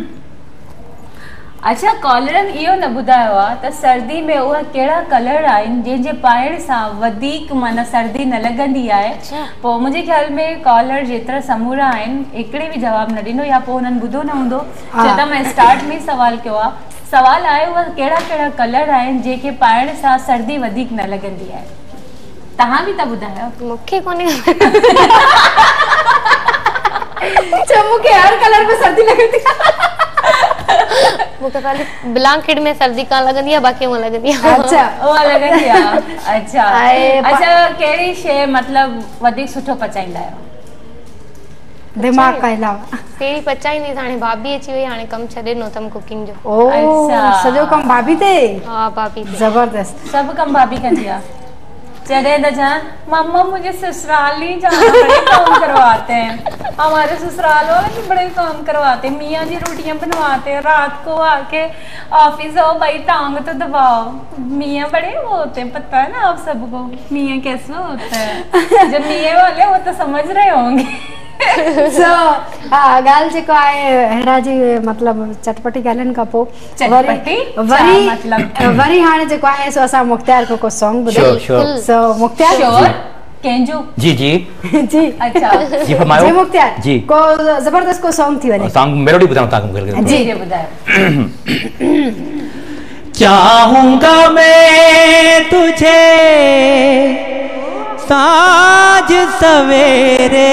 अच्छा कॉलरन इहो न ॿुधायो आहे त सर्दी में उहा कहिड़ा कलर आहिनि जंहिंजे पाइण सां वधीक माना सर्दी न लॻंदी आहे। पोइ मुंहिंजे ख्याल में कॉलर जेतिरा समूरा आहिनि हिकिड़े बि जवाबु न ॾिनो या पोइ हुननि ॿुधो न हूंदो छो त मां स्टार्ट में सवाल कयो आहे। सवाल आहे उहा कहिड़ा कहिड़ा कलर आहिनि जंहिंखे पाइण सां सर्दी वधीक न लॻंदी आहे। तव्हां बि त ॿुधायो। मूंखे कोन्हे मूंखे हर कलर में सर्दी लॻंदी आहे। मूंखे खाली ब्लैंकेट में सर्दी कान लॻंदी आहे बाक़ी उहा लॻंदी आहे। अच्छा उहा लॻंदी आहे। अच्छा अच्छा कहिड़ी शइ मतलब वधीक सुठो पचाईंदा आहियो? दिमाग का अलावा पहिरीं पचाईंदी हाणे भाभी अची वई हाणे कमु छॾे ॾिनो अथमि कुकिंग जो। ओ सॼो कमु भाभी ते? हा भाभी जबरदस्त सभु कमु भाभी कंदी आहे। चढ़े तो जान मम्मा मुझे ससुराल ही जाना बड़े काम करवाते हैं हमारे ससुराल वाले बड़े काम करवाते हैं मियाँ जी रोटियां बनवाते हैं रात को आके ऑफिस आओ भाई टांग तो दबाओ मियाँ बड़े वो होते हैं पता है ना आप सबको मियाँ कैसे होते हैं जब मियाँ वाले वो तो समझ रहे होंगे। सो हा गाल जेको आहे हेड़ा जी मतलब चटपटी गालन का पो चटपटी वरी मतलब वरी हाने जेको आहे सो असा मुख्तियार को को सॉन्ग ॿुधायो। सो मुख्तियार श्योर केंजू जी जी जी अच्छा जी फरमायो जी मुख्तियार जी को जबरदस्त को सॉन्ग थी वने सॉन्ग मेलोडी ॿुधाऊं था मूंखे जी जी ॿुधायो। चाहूंगा मैं तुझे साँझ सवेरे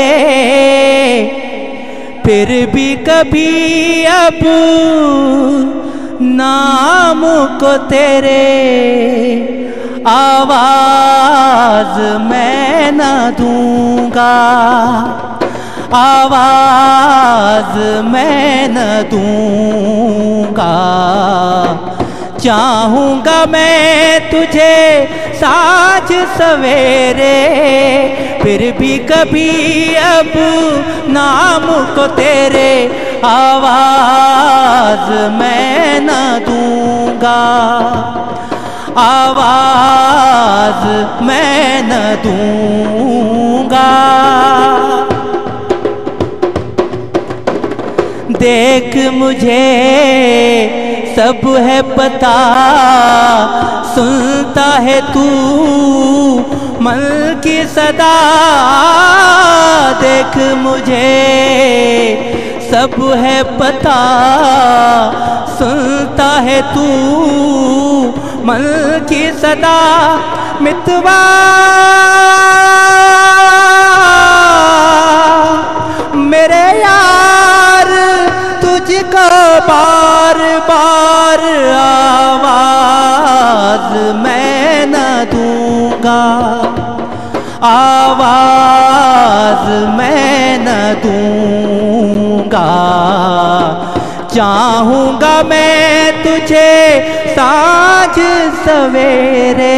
फिर भी कभी अब नाम को तेरे आवाज मैं न दूंगा आवाज मैं न दूंगा चाहूंगा मैं तुझे साँझ सवेरे फिर भी कभी अब नाम को तेरे आवाज मैं न दूंगा आवाज मैं न दूंगा। देख मुझे सब है पता सुनता है तू मन की सदा देख मुझे सब है पता सुनता है तू मन की सदा मितवा मेरे यार तुझको बार बार आवाज मैं न दूंगा आवाज मैं न दूंगा चाहूंगा मैं तुझे साँझ सवेरे।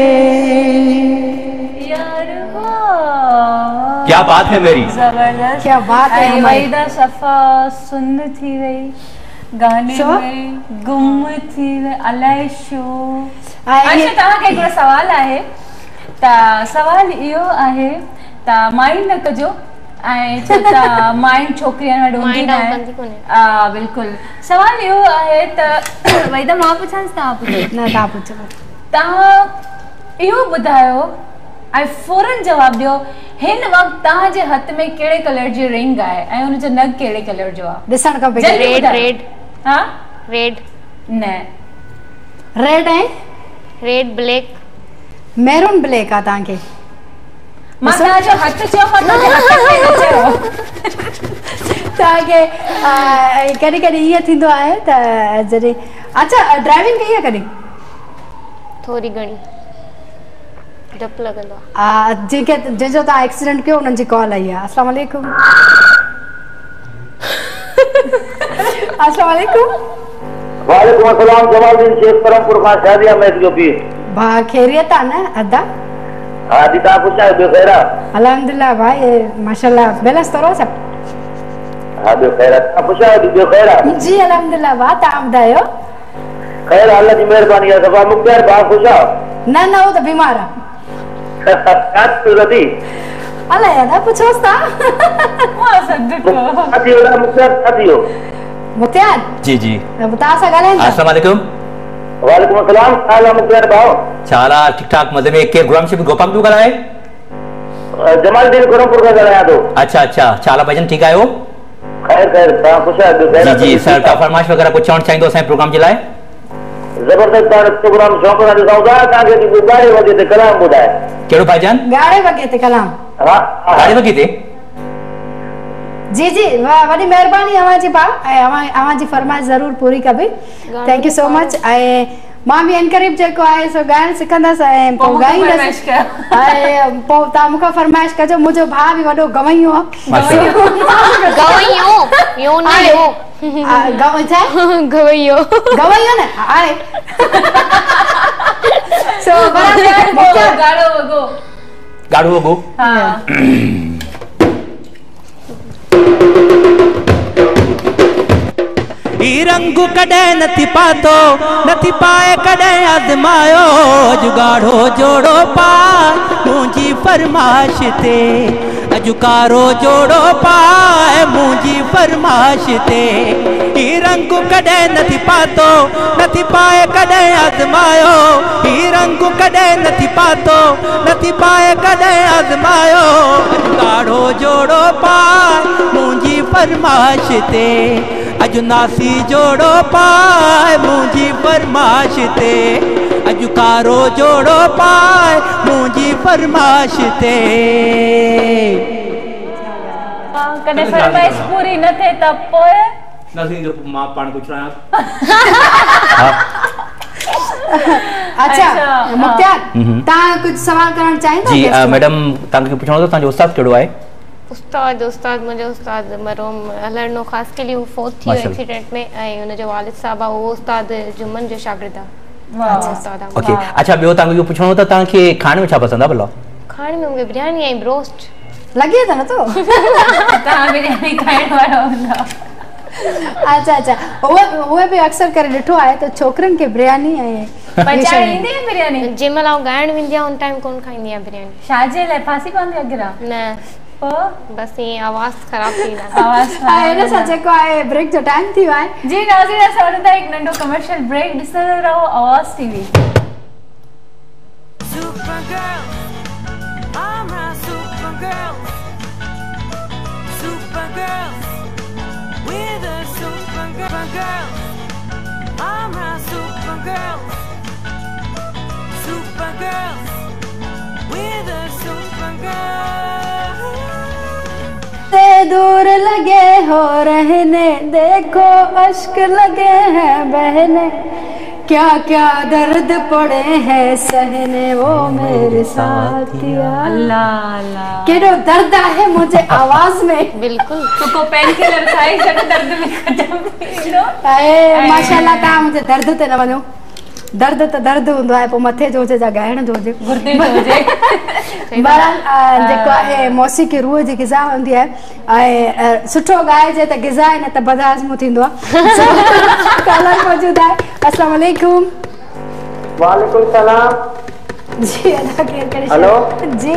क्या बात है मेरी जबरदस्त क्या बात है वहीदा सफ़ा सुन थी वई गाने में गुम थी वई अलाए छो। अच्छा तव्हांखे हिकिड़ो सवाल आहे त सवाल इहो आहे त माइंड न कजो ऐं छो त माइंड छोकिरियुनि वटि हूंदी न आहे। हा बिल्कुलु सवाल इहो आहे त वहीदा मां पुछांसि तव्हां पुछो न तव्हां पुछो तव्हां इहो ॿुधायो ऐं फौरन जवाब ॾियो हिन वक़्तु तव्हांजे हथ में कहिड़े कलर जी रिंग आहे ऐं हुनजो नग कहिड़े कलर जो आहे ॾिसण खपे। रेड रेड हा रेड न रेड है रेड ब्लैक मैरून ब्लैक आहे तव्हांखे मां तव्हांजो हथ चयो मां तव्हांजे हथ खे न चयो तव्हांखे कॾहिं कॾहिं ईअं थींदो आहे त जॾहिं अच्छा ड्राइविंग कई आहे कॾहिं थोरी घणी डप लगंदो आ जेके जेजो ता एक्सीडेंट कयो उनन जी कॉल आई है। अस्सलाम वालेकुम। अस्सलाम वालेकुम। वालेकुम अस्सलाम। जमालुद्दीन शेख परमपुर खां शादिया में जो भी भा खैरियत आ ना अदा? हां दी ता पूछा बे खैरा? अल्हम्दुलिल्लाह भाई माशाल्लाह बेलस तरो सब। हां बे खैरा ता पूछा दी बे खैरा? जी अल्हम्दुलिल्लाह वाह ता बुधायो। खैर अल्लाह की मेहरबानी है। सफा मुख्तार बा खुशा? ना ना वो तो बीमार है। काट तो रदी अल्लाह यादा पूछोस ता वाह सद्दको अति वाला मुख्तार अतियो मुख्तार जी जी बता सा गाले अस्सलाम वालेकुम। वालेकुम अस्सलाम। हाल मुख्तार भाव चाला ठीक ठाक मजे में के गुलाम शबीर गोपाल तू कराए? जमालुद्दीन परमपुर का कराया तो। अच्छा अच्छा चाला भाईजन ठीक आयो? खैर खैर ता खुशा जी जी सर का फरमाइश वगैरह कुछ चवण चाहिंदो असां प्रोग्राम जे लाए? जबरदस्त प्रोग्राम शौक़ सां ॾिसूं था। तव्हांखे ॿारहें वॻे ते कलाम ॿुधाए। कहिड़ो भाईजान? ग्यारह बजे ते कलाम। हा ग्यारह वॻे ते? जी जी वाह वॾी महिरबानी अवां जी भा ऐं अवां अवां जी फरमाइश ज़रूर पूरी कबी। Thank you so much. ऐं मां बि एनकरेज जेको आहे सो ॻाइणु सिखंदसि ऐं पोइ ॻाईंदसि ऐं पोइ तव्हां मूंखां फरमाइश कजो। मुंहिंजो भाउ बि वॾो गवैयो आहे। गवैयो यो न यो गवै छा गवैयो गवैयो न आहे। सो बराबर गाड़ो वगो गाड़ो वगो हां ई रंगु कॾहिं नथी पातो नथी पाए कॾहिं आज़मायो जुगाड़ो जोड़ो पाए मुंहिंजी फरमाइश ते अॼु कारो जोड़ो पाए मुंहिंजी फरमाइश ते ई रंगु कॾहिं नथी पातो नथी पाए कॾहिं आज़मायो ई रंगु कॾहिं नथी पातो नथी पाए कॾहिं आज़मायो अॼु कारो जोड़ो पाए मुंहिंजी फरमाइश ते अॼु नासी जोड़ो पाए मुंहिंजी फरमाइश ते अॼु कारो जोड़ो पाए मुंहिंजी फरमाइश ते। कॾहिं फरमाइश पूरी न थिए त पोइ नसीब जो मां पाण कुछ रहा। अच्छा मुख्तार तव्हां कुछ सवाल करण चाहींदा? जी मैडम तव्हांखे पुछणो हो तव्हांजो उस्ताद कहिड़ो आहे? उस्ताद उस्ताद मुझे उस्ताद मरहूम हलनो ख़ास के लिए वो फोर्थ थी एक्सीडेंट में ऐं उन जो वालिद साहब वो उस्ताद जुमन जो शागिर्द आहे। वाह उस्ताद ओके अच्छा ॿियो तव्हांखे इहो पुछणो त तव्हांखे खाइण में छा पसंदि आहे भला? खाइण में मूंखे बिरयानी ऐं ब्रोस्ट लॻे त नथो तव्हां बिरयानी खाइण वारा हूंदा। अच्छा अच्छा उहे उहे बि अक्सर करे ॾिठो आहे त छोकिरनि खे बिरयानी ऐं पचाइण ईंदी आहे बिरयानी? जंहिं महिल आउं ॻाइण वेंदी आहियां उन टाइम कोन खाईंदी आहियां बिरयानी। छाजे लाइ फांसी पवंदी अॻिरां? न बस ये आवाज खराब थी ना आवाज आहे न जेको आहे ब्रेक जो टाइम थी वियो आहे। जी नाज़रीन असां वठंदा हिकु नंढो कमर्शियल ब्रेक ॾिसंदा रहो आवाज़ TV. Supergirl, I'm a Supergirl. Supergirl, we're the Supergirl. I'm a Supergirl. Supergirl, we're the Supergirl. से दूर लगे हो रहने देखो अश्क लगे हैं बहने क्या क्या दर्द पड़े हैं सहने वो मेरे साथिया। अल्लाह अल्लाह केड़ो दर्द है मुझे आवाज में। बिल्कुल तो को पेन किलर खाई जब दर्द में खत्म थींदो। ए माशाल्लाह ता मुझे दर्द ते न वञो। दर्द त दर्द हूंदो आहे पोइ मथे जो हुजे जा ॻाइण जो हुजे गुर्दे जो हुजे। बहरहाल जेको आहे मौसीक़ी रूह जी ग़िज़ा हूंदी आहे ऐं सुठो ॻाइजे त ग़िज़ा आहे न त बदहाज़मो थींदो आहे। कॉलर मौजूदु आहे। अस्सलाम वालेकुम। वालेकुम सलाम। जी अदा केर करे हेलो जी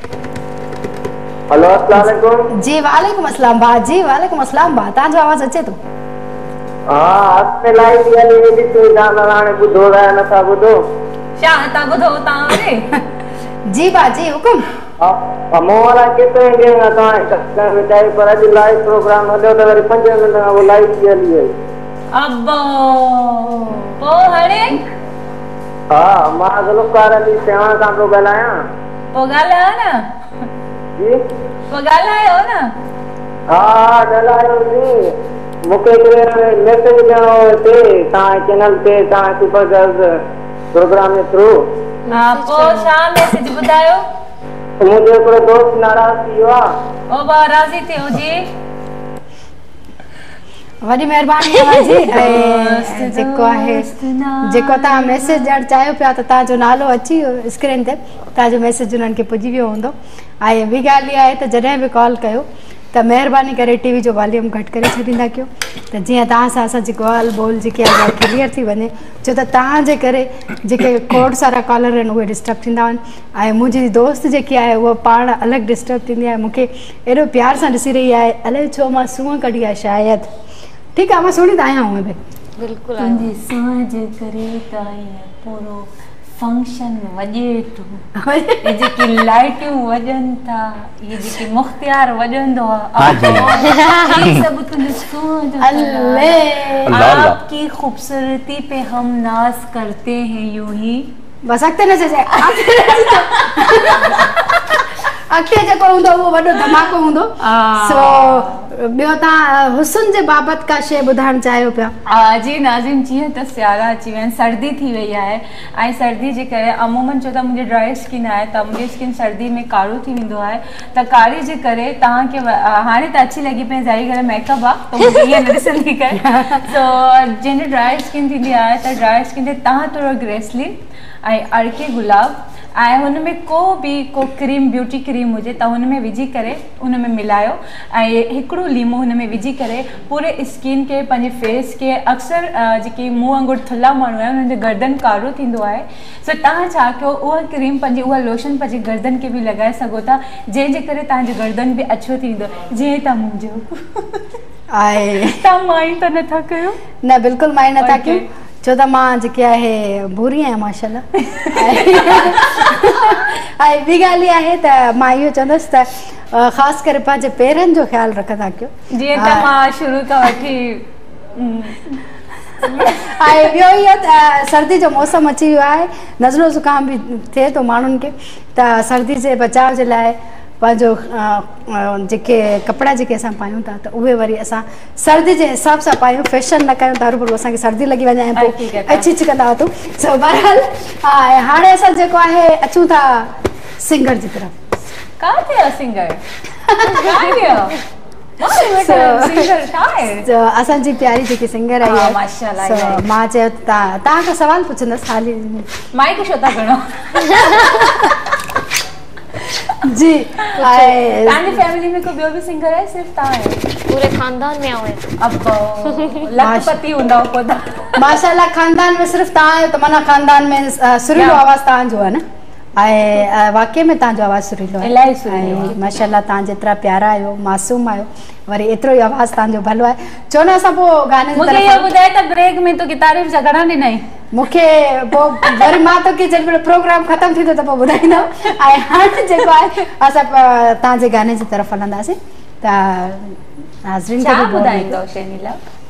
हेलो अस्सलाम वालेकुम। जी वालेकुम अस्सलाम बा जी वालेकुम अस्सलाम बा तव्हांजो आवाज़ अचे थो? हाँ अपने लाइफ वाली ये भी जान लाने बुद्धो रहा न था बुद्धो छा ता बुद्धो ता रे जी बा जी हुकुम। अमो वाला केते के ता का विचार पर आज लाइव प्रोग्राम हलो तो वरी पंज मिनट वो लाइव चली है। अब्बो पो हणे हां मां गुलकार अली सेवा ता तो गलाया पो गलायो ना जी पो गलायो ना हां गलायो जी मुके मैसेज ॾियणो ते तव्हां चैनल ते तव्हां सुपरगर्ल्स प्रोग्राम जे थ्रू हां पोइ छा मैसेज ॿुधायो मुंहिंजो हिकिड़ो दोस्त नाराज़ थी वियो आहे ओ बा राज़ी थियो जी वॾी महिरबानी आहे जी ऐं जेको आहे जेको तव्हां मैसेज ॾियणु चाहियो पिया त तव्हांजो नालो अची वियो स्क्रीन ते तव्हांजो मैसेज उन्हनि खे पुॼी वियो हूंदो ऐं ॿी ॻाल्हि इहा आहे त जॾहिं बि कॉल कयो त महिरबानी करे टीवी जो वॉल्यूम घटि करे छॾींदा कयो त जीअं तव्हां सां असांजी ॻाल्हि ॿोल जेकी आहे क्लियर थी वञे छो त तव्हांजे करे जेके खोड़ सारा कॉलर आहिनि उहे डिस्टर्ब थींदा आहिनि ऐं मुंहिंजी दोस्त जेकी आहे उहा पाण अलॻि डिस्टर्ब थींदी आहे मूंखे एॾो प्यार सां ॾिसी रही आहे अलाए छो मां सूंहं कढी आहे शायदि ठीकु आहे मां सुणी त आहियां हूअं बि बिल्कुलु तुंहिंजी सूंहं जे करे त ईअं पूरो फंक्शन वॼे थो ये जेकी लाइटियूं वॼनि था ये जेकी मुख्तियार वॼंदो आहे ये सभु तुंहिंजी सूंहं जो अल्ले आपकी खूबसूरती पे हम नाज करते हैं यूं ही बस अॻिते न चइजे अॻिते जेको हूंदो उहो वॾो धमाको हूंदो सो ॿियो तव्हां हुस्न जे बाबति का शइ ॿुधाइणु चाहियो पिया जी नाज़िम जीअं त सियारा अची विया आहिनि सर्दी थी वई आहे ऐं सर्दी जे करे अमूमन छो त मुंहिंजी ड्राई स्किन आहे त मुंहिंजी स्किन सर्दी में कारो थी वेंदो आहे त कारी जे करे तव्हांखे हाणे त अच्छी लॻी पई ज़ाहिर करे मेकअप आहे त मूंखे ईअं न ॾिसंदी करे सो जंहिंजी ड्राई स्किन थींदी आहे त ड्राई स्किन ते तव्हां थोरो ग्रेसलिन ऐं अर्के गुलाब ऐं हुन में को बि को क्रीम ब्यूटी क्रीम हुजे त हुन में विझी करे हुन में मिलायो ऐं हिकिड़ो लीमो हुन में विझी करे पूरे स्किन खे पंहिंजे फेस खे अक्सर जेकी मुंहुं वांगुरु थुल्हा माण्हू आहिनि हुननि जो गर्दन कारो थींदो आहे सो तव्हां छा कयो उहा क्रीम पंहिंजी उहा लोशन पंहिंजी गर्दन खे बि लॻाए सघो था जंहिंजे करे तव्हांजो गर्दन बि अछो थींदो जीअं तव्हां मुंहिंजो आहे तव्हां माइंड त नथा कयो न बिल्कुलु माइंड नथा कयूं छो त मां जेकी आहे भूरी आहियां माशाल्लाह ऐं ॿी ॻाल्हि इहा आहे त मां इहो चवंदसि त ख़ासि करे पंहिंजे पेरनि जो ख़्यालु रखंदा कयो जीअं त मां शुरू खां वठी ऐं ॿियो इहो त सर्दी जो मौसम अची वियो आहे नज़लो ज़ुकाम बि थिए थो माण्हुनि खे त सर्दी जे बचाव जे लाइ पंहिंजो जेके कपिड़ा जेके असां पायूं था त उहे वरी असां सर्दी जे हिसाब सां पायूं फैशन न कयूं त हरू असांखे सर्दी लॻी वञे ऐं पोइ अची अची कंदा अथऊं सो बहरहाल हा हाणे असां जेको आहे अचूं था सिंगर जी तरफ़ काथे आहे सिंगर असांजी प्यारी जेकी सिंगर आई आहे मां चयो तव्हां तव्हांखां सवाल पुछंदसि हाली माइक छो था खणो जी तव्हांजी फैमिली में कोई ॿियो बि सिंगर आहे सिर्फ़ तव्हां आहियो पूरे खानदान में आहियो अब लखपति हूंदा को त माशाल्लाह खानदान में सिर्फ़ तव्हां आहियो त माना खानदान में सुरीलो आवाज़ तव्हांजो आहे न ऐं वाक़ई में तव्हांजो आवाज़ सुरीलो आहे इलाही सुरीलो माशाल्लाह तव्हां जेतिरा प्यारा आहियो मासूम आहियो वरी एतिरो ई आवाज़ तव्हांजो भलो आहे छो न असां पोइ गाने मूंखे इहो ॿुधाए त ब्रेक में तोखे तारीफ़ जा घणा ॾिनई मूंखे पोइ वरी मां तोखे जॾहिं महिल प्रोग्राम ख़तमु थींदो त पोइ ॿुधाईंदमि ऐं हाणे जेको आहे असां तव्हांजे गाने जी तरफ़ हलंदासीं त हाज़रीन खे बि ॿुधाईंदो शर्मिला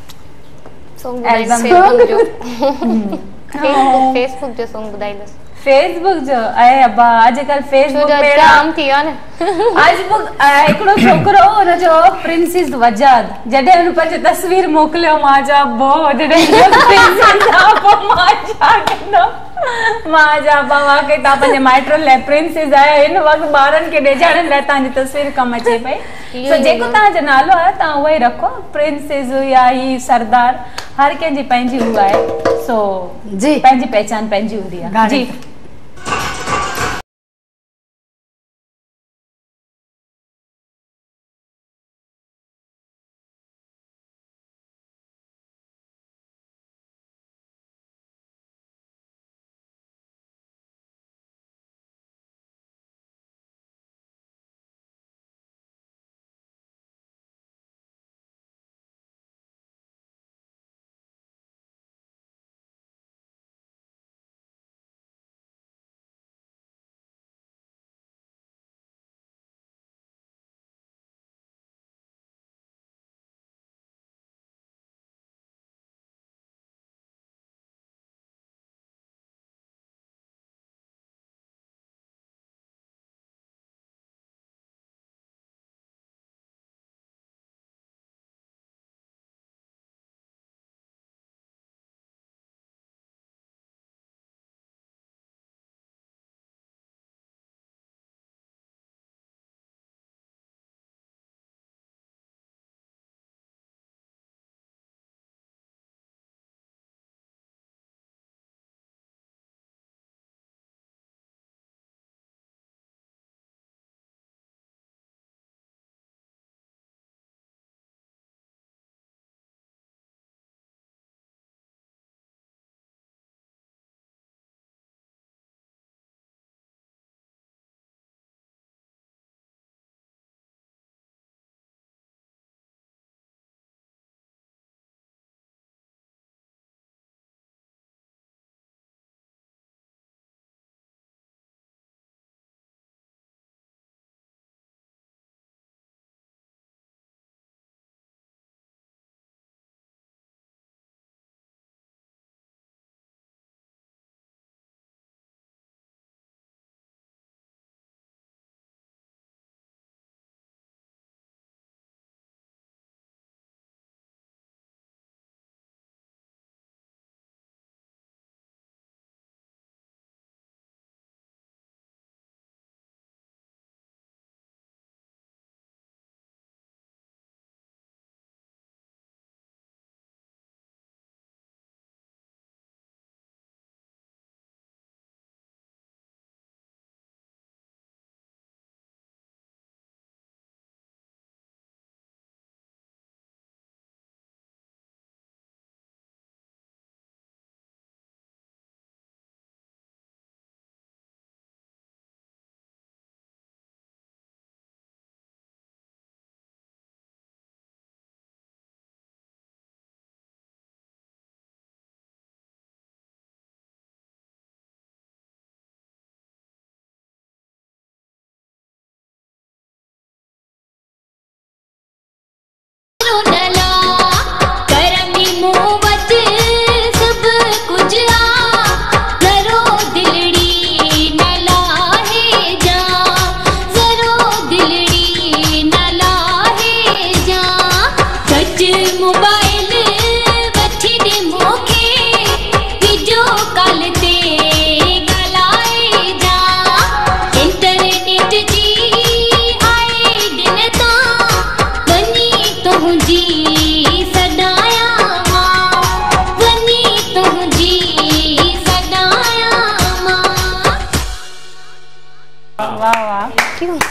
फेसबुक जो सॉन्ग ॿुधाईंदसि फेसबुक जो ऐं अब्बा अॼुकल्ह फेसबुक जाम थी वियो न फेसबुक हिकिड़ो छोकिरो हुनजो प्रिंसिस वजाद जॾहिं हुन पंहिंजी तस्वीर मोकिलियो मां जा बो जॾहिं मां छा कंदमि मां जा बा वाकई तव्हां पंहिंजे माइटनि लाइ प्रिंसिस आहे हिन वक़्तु ॿारनि खे ॾेजाड़नि लाइ तव्हांजी तस्वीर कमु अचे पई सो जेको तव्हांजो नालो आहे तव्हां उहो ई रखो प्रिंसिस या ही सरदार हर कंहिंजी पंहिंजी हू आहे सो जी पंहिंजी पहचान पंहिंजी हूंदी आहे जी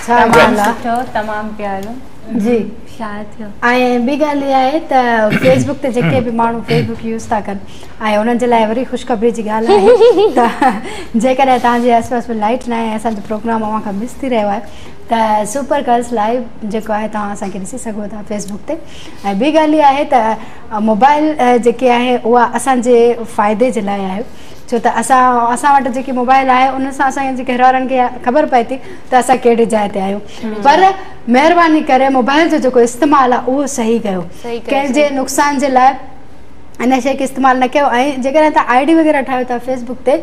सुठो तमामु प्यारो जी छा थियो ऐं ॿी ॻाल्हि इहा आहे त फेसबुक ते जेके बि माण्हू फेसबुक यूज़ था कनि ऐं उन्हनि जे लाइ वरी ख़ुशख़बरी जी ॻाल्हि आहे त जेकॾहिं तव्हांजे आसपास में लाइट न आहे ऐं असांजो प्रोग्राम अव्हां खां मिस थी रहियो आहे त सुपर गर्ल्स लाइव जेको आहे तव्हां असांखे ॾिसी सघो था फेसबुक ते ऐं ॿी ॻाल्हि इहा आहे त मोबाइल जेके आहे उहा असांजे फ़ाइदे जे लाइ आहे छो त असां असां वटि जेकी मोबाइल आहे उन सां असांजे घर वारनि खे ख़बर पए थी त असां कहिड़ी जाइ ते आहियूं पर महिरबानी करे मोबाइल जो जेको इस्तेमालु आहे उहो सही कयो कंहिंजे नुक़सान जे लाइ इन शइ खे इस्तेमालु न कयो ऐं जेकॾहिं तव्हां आई डी वग़ैरह ठाहियो था फेसबुक ते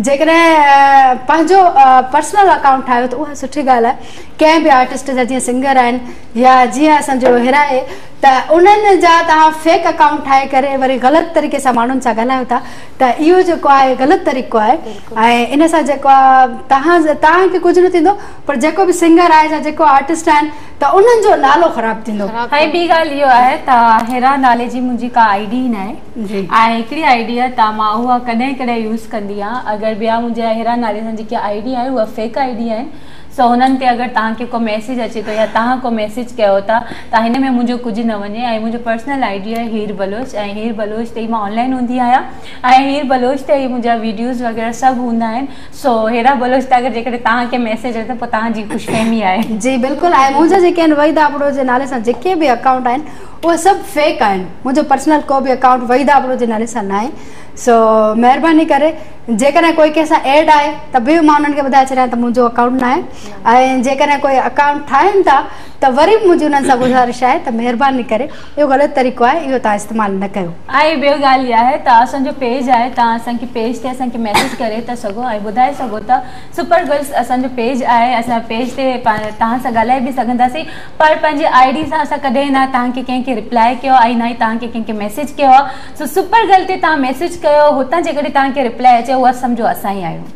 जेकॾहिं पंहिंजो पर्सनल अकाउंट ठाहियो त उहा सुठी ॻाल्हि आहे कंहिं बि आर्टिस्ट जा जीअं सिंगर आहिनि या जीअं असांजो हिरा आहे त उन्हनि जा तव्हां फेक अकाउंट ठाहे करे वरी ग़लति तरीक़े सां माण्हुनि सां ॻाल्हायो था त इहो जेको आहे ग़लति तरीक़ो आहे ऐं इन सां जेको आहे तव्हां तव्हांखे कुझु न थींदो पर जेको बि सिंगर आहे या जेको आर्टिस्ट आहिनि त उन्हनि जो नालो ख़राबु थींदो ऐं ॿी ॻाल्हि इहो आहे त हिरा नाले जी मुंहिंजी का आई डी न आहे ऐं हिकिड़ी आई डी आहे त मां उहा कॾहिं कॾहिं यूज़ कंदी आहियां अगरि ॿिया मुंहिंजा हिरा नाले सां जेकी आई डी आहे उहा फेक आई डी आहे सो हुननि ते अगरि तव्हांखे को मैसेज अचे थो या तव्हां को मैसेज कयो था त हिन में मुंहिंजो कुझु न वञे ऐं मुंहिंजो पर्सनल आई डी आहे हीर बलोच ऐं हीर बलोच ते ई मां ऑनलाइन हूंदी आहियां ऐं हीर बलोच ते ई मुंहिंजा वीडियोज़ वग़ैरह सभु हूंदा आहिनि सो हिरा बलोच ते अगरि जेकॾहिं तव्हांखे मैसेज अचे त पोइ तव्हांजी ख़ुशफ़हमी आहे जी बिल्कुलु ऐं मुंहिंजा जेके आहिनि वहीद आबड़ो जे नाले सां जेके बि अकाउंट आहिनि उहे सभु फेक आहिनि मुंहिंजो पर्सनल को बि अकाउंट वहीद आबड़ो जे नाले सां न आहे सो महिरबानी करे जेकॾहिं कोई कंहिंसां एड आहे त बि मां उन्हनि खे ॿुधाए छॾियां त मुंहिंजो अकाउंट न आहे ऐं जेकॾहिं कोई अकाउंट ठाहिनि था त वरी बि मुंहिंजी उन्हनि सां गुज़ारिश आहे त महिरबानी करे इहो ग़लति तरीक़ो आहे इहो तव्हां इस्तेमालु न कयो ऐं ॿियो ॻाल्हि इहा आहे त असांजो पेज आहे तव्हां असांखे पेज ते असांखे मैसेज करे था सघो ऐं ॿुधाए सघो था सुपर गर्ल्स असांजो पेज आहे असां पेज ते तव्हां सां ॻाल्हाए बि सघंदासीं पर पंहिंजी आई डी सां असां कॾहिं न तव्हांखे कंहिंखे रिप्लाए कयो ऐं न ई तव्हांखे कंहिंखे मैसेज कयो आहे सो सुपर गर्ल ते तव्हां मैसेज कयो हुतां जेकॾहिं तव्हांखे रिप्लाए अचे उहा सम्झो असां ई आहियूं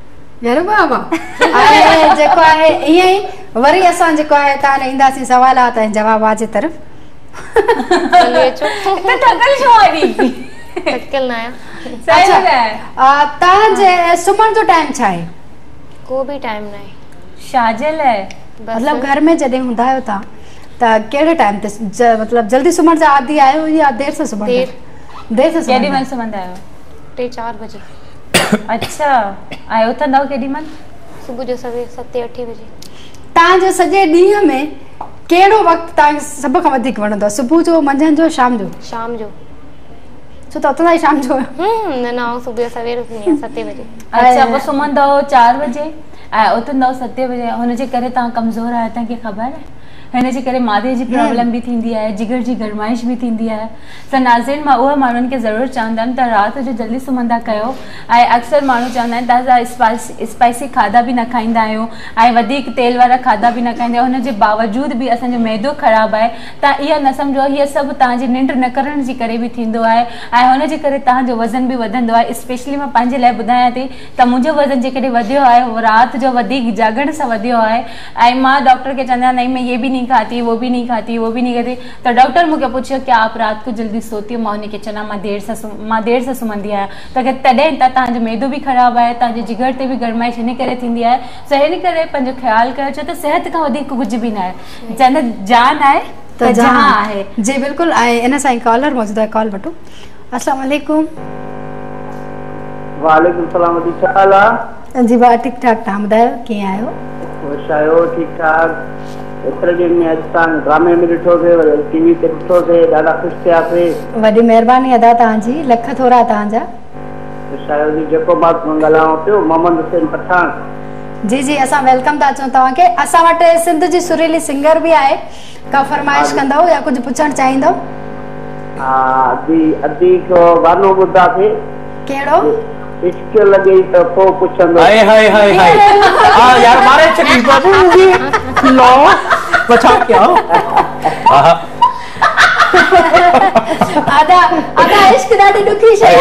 जेको आहे ईअं ई वरी असां जेको आहे तव्हां ईंदासीं सवालात ऐं जवाब जे तरफ़ तव्हांजे सुम्हण जो टाइम छा आहे को बि टाइम न आहे छाजे लाइ मतिलबु घर में जॾहिं हूंदा आहियो तव्हां त कहिड़े टाइम ते मतिलबु जल्दी सुम्हण जा आदी आहियो या देरि सां सुम्हण देरि सां केॾी महिल सुम्हंदा आहियो टे चारि बजे अच्छा ऐं उथंदव केॾी महिल सुबुह जो सवेर सते अठे बजे तव्हांजे सॼे ॾींहं में कहिड़ो वक़्तु तव्हांखे सभ खां वधीक वणंदो आहे सुबुह जो मंझंदि जो शाम जो शाम जो छो त उथंदा ई शाम जो न न आउं सुबुह जो सवेर उथंदी आहियां सते बजे अच्छा पोइ सुम्हंदव चारि बजे ऐं उथंदव सते बजे हुनजे करे तव्हां कमज़ोर आहियो तव्हांखे ख़बर आहे हिन जे करे मादे जी प्रॉब्लम भी थींदी आहे जिगर जी गरमाइश भी थींदी आहे त नाज़रीन मां उहे माण्हुनि खे ज़रूरु चवंदमि त राति जो जल्दी सुम्हंदा कयो ऐं अक्सर माण्हू चवंदा आहिनि त असां स्पाइसी स्पाइसी खाधा बि न खाईंदा आहियूं ऐं वधीक तेल वारा खाधा बि न खाईंदा आहियूं हुनजे बावजूद बि असांजो मैदो ख़राबु आहे त इहा न सम्झो हीअ सभु तव्हांजी निंड न करण जे करे बि थींदो आहे ऐं हुनजे करे तव्हांजो वज़न बि वधंदो आहे स्पेशली मां पंहिंजे लाइ ॿुधायां थी त मुंहिंजो वज़न जेकॾहिं वधियो आहे उहो राति जो वधीक जागण सां वधियो आहे ऐं मां डॉक्टर खे चवंदा नहीं मैं ये भी नहीं खाती वो भी नहीं खाती वो भी नहीं खाती तो डॉक्टर मुझे पूछो कि आप रात को जल्दी सोती हो मां उनके चना मां देर से मां देर से सुम्हंदी आहियां त तॾहिं त तव्हांजो मैदो भी ख़राब है तव्हांजे जिगर ते भी गरमाइश हिन करे थींदी आहे सो हिन करे पंहिंजो ख्याल कयो छो त सेहत खां वधीक कुझु बि न आहे चवंदा जान आहे त जहां आहे जी बिल्कुलु ऐं इन सां कॉलर मौजूदु आहे कॉल वठो अस्सलाम वालेकुम वालेकुम सलाम जी छा हाल आहे जी वाह ठीक ठाक तव्हां ॿुधायो कीअं आहियो ख़ुशि आहियो ठीकु ठाक एतिरे ॾींहंनि में अॼु तव्हां ड्रामे में ॾिठोसीं वरी टीवी ते ॾिठोसीं ॾाढा ख़ुशि थियासीं वॾी महिरबानी अदा तव्हांजी लख थोरा तव्हांजा ख़ुशि आहियो जी जेको मां ॻाल्हायां पियो मोहम्मद हुसैन पठान जी जी असां वेलकम था अचूं तव्हांखे असां वटि सिंध जी सुरीली सिंगर बि आहे का फरमाइश कंदव या कुझु पुछणु चाहींदव हा अदी अदी को गानो ॿुधासीं कहिड़ो इश्क लॻे त पोइ पुछंदो हाय हाय हाय हाय हा यार मारे चली बाबू जी लो बचा क्या आहा आदा आदा इश्क ॾाढी ॾुखी शइ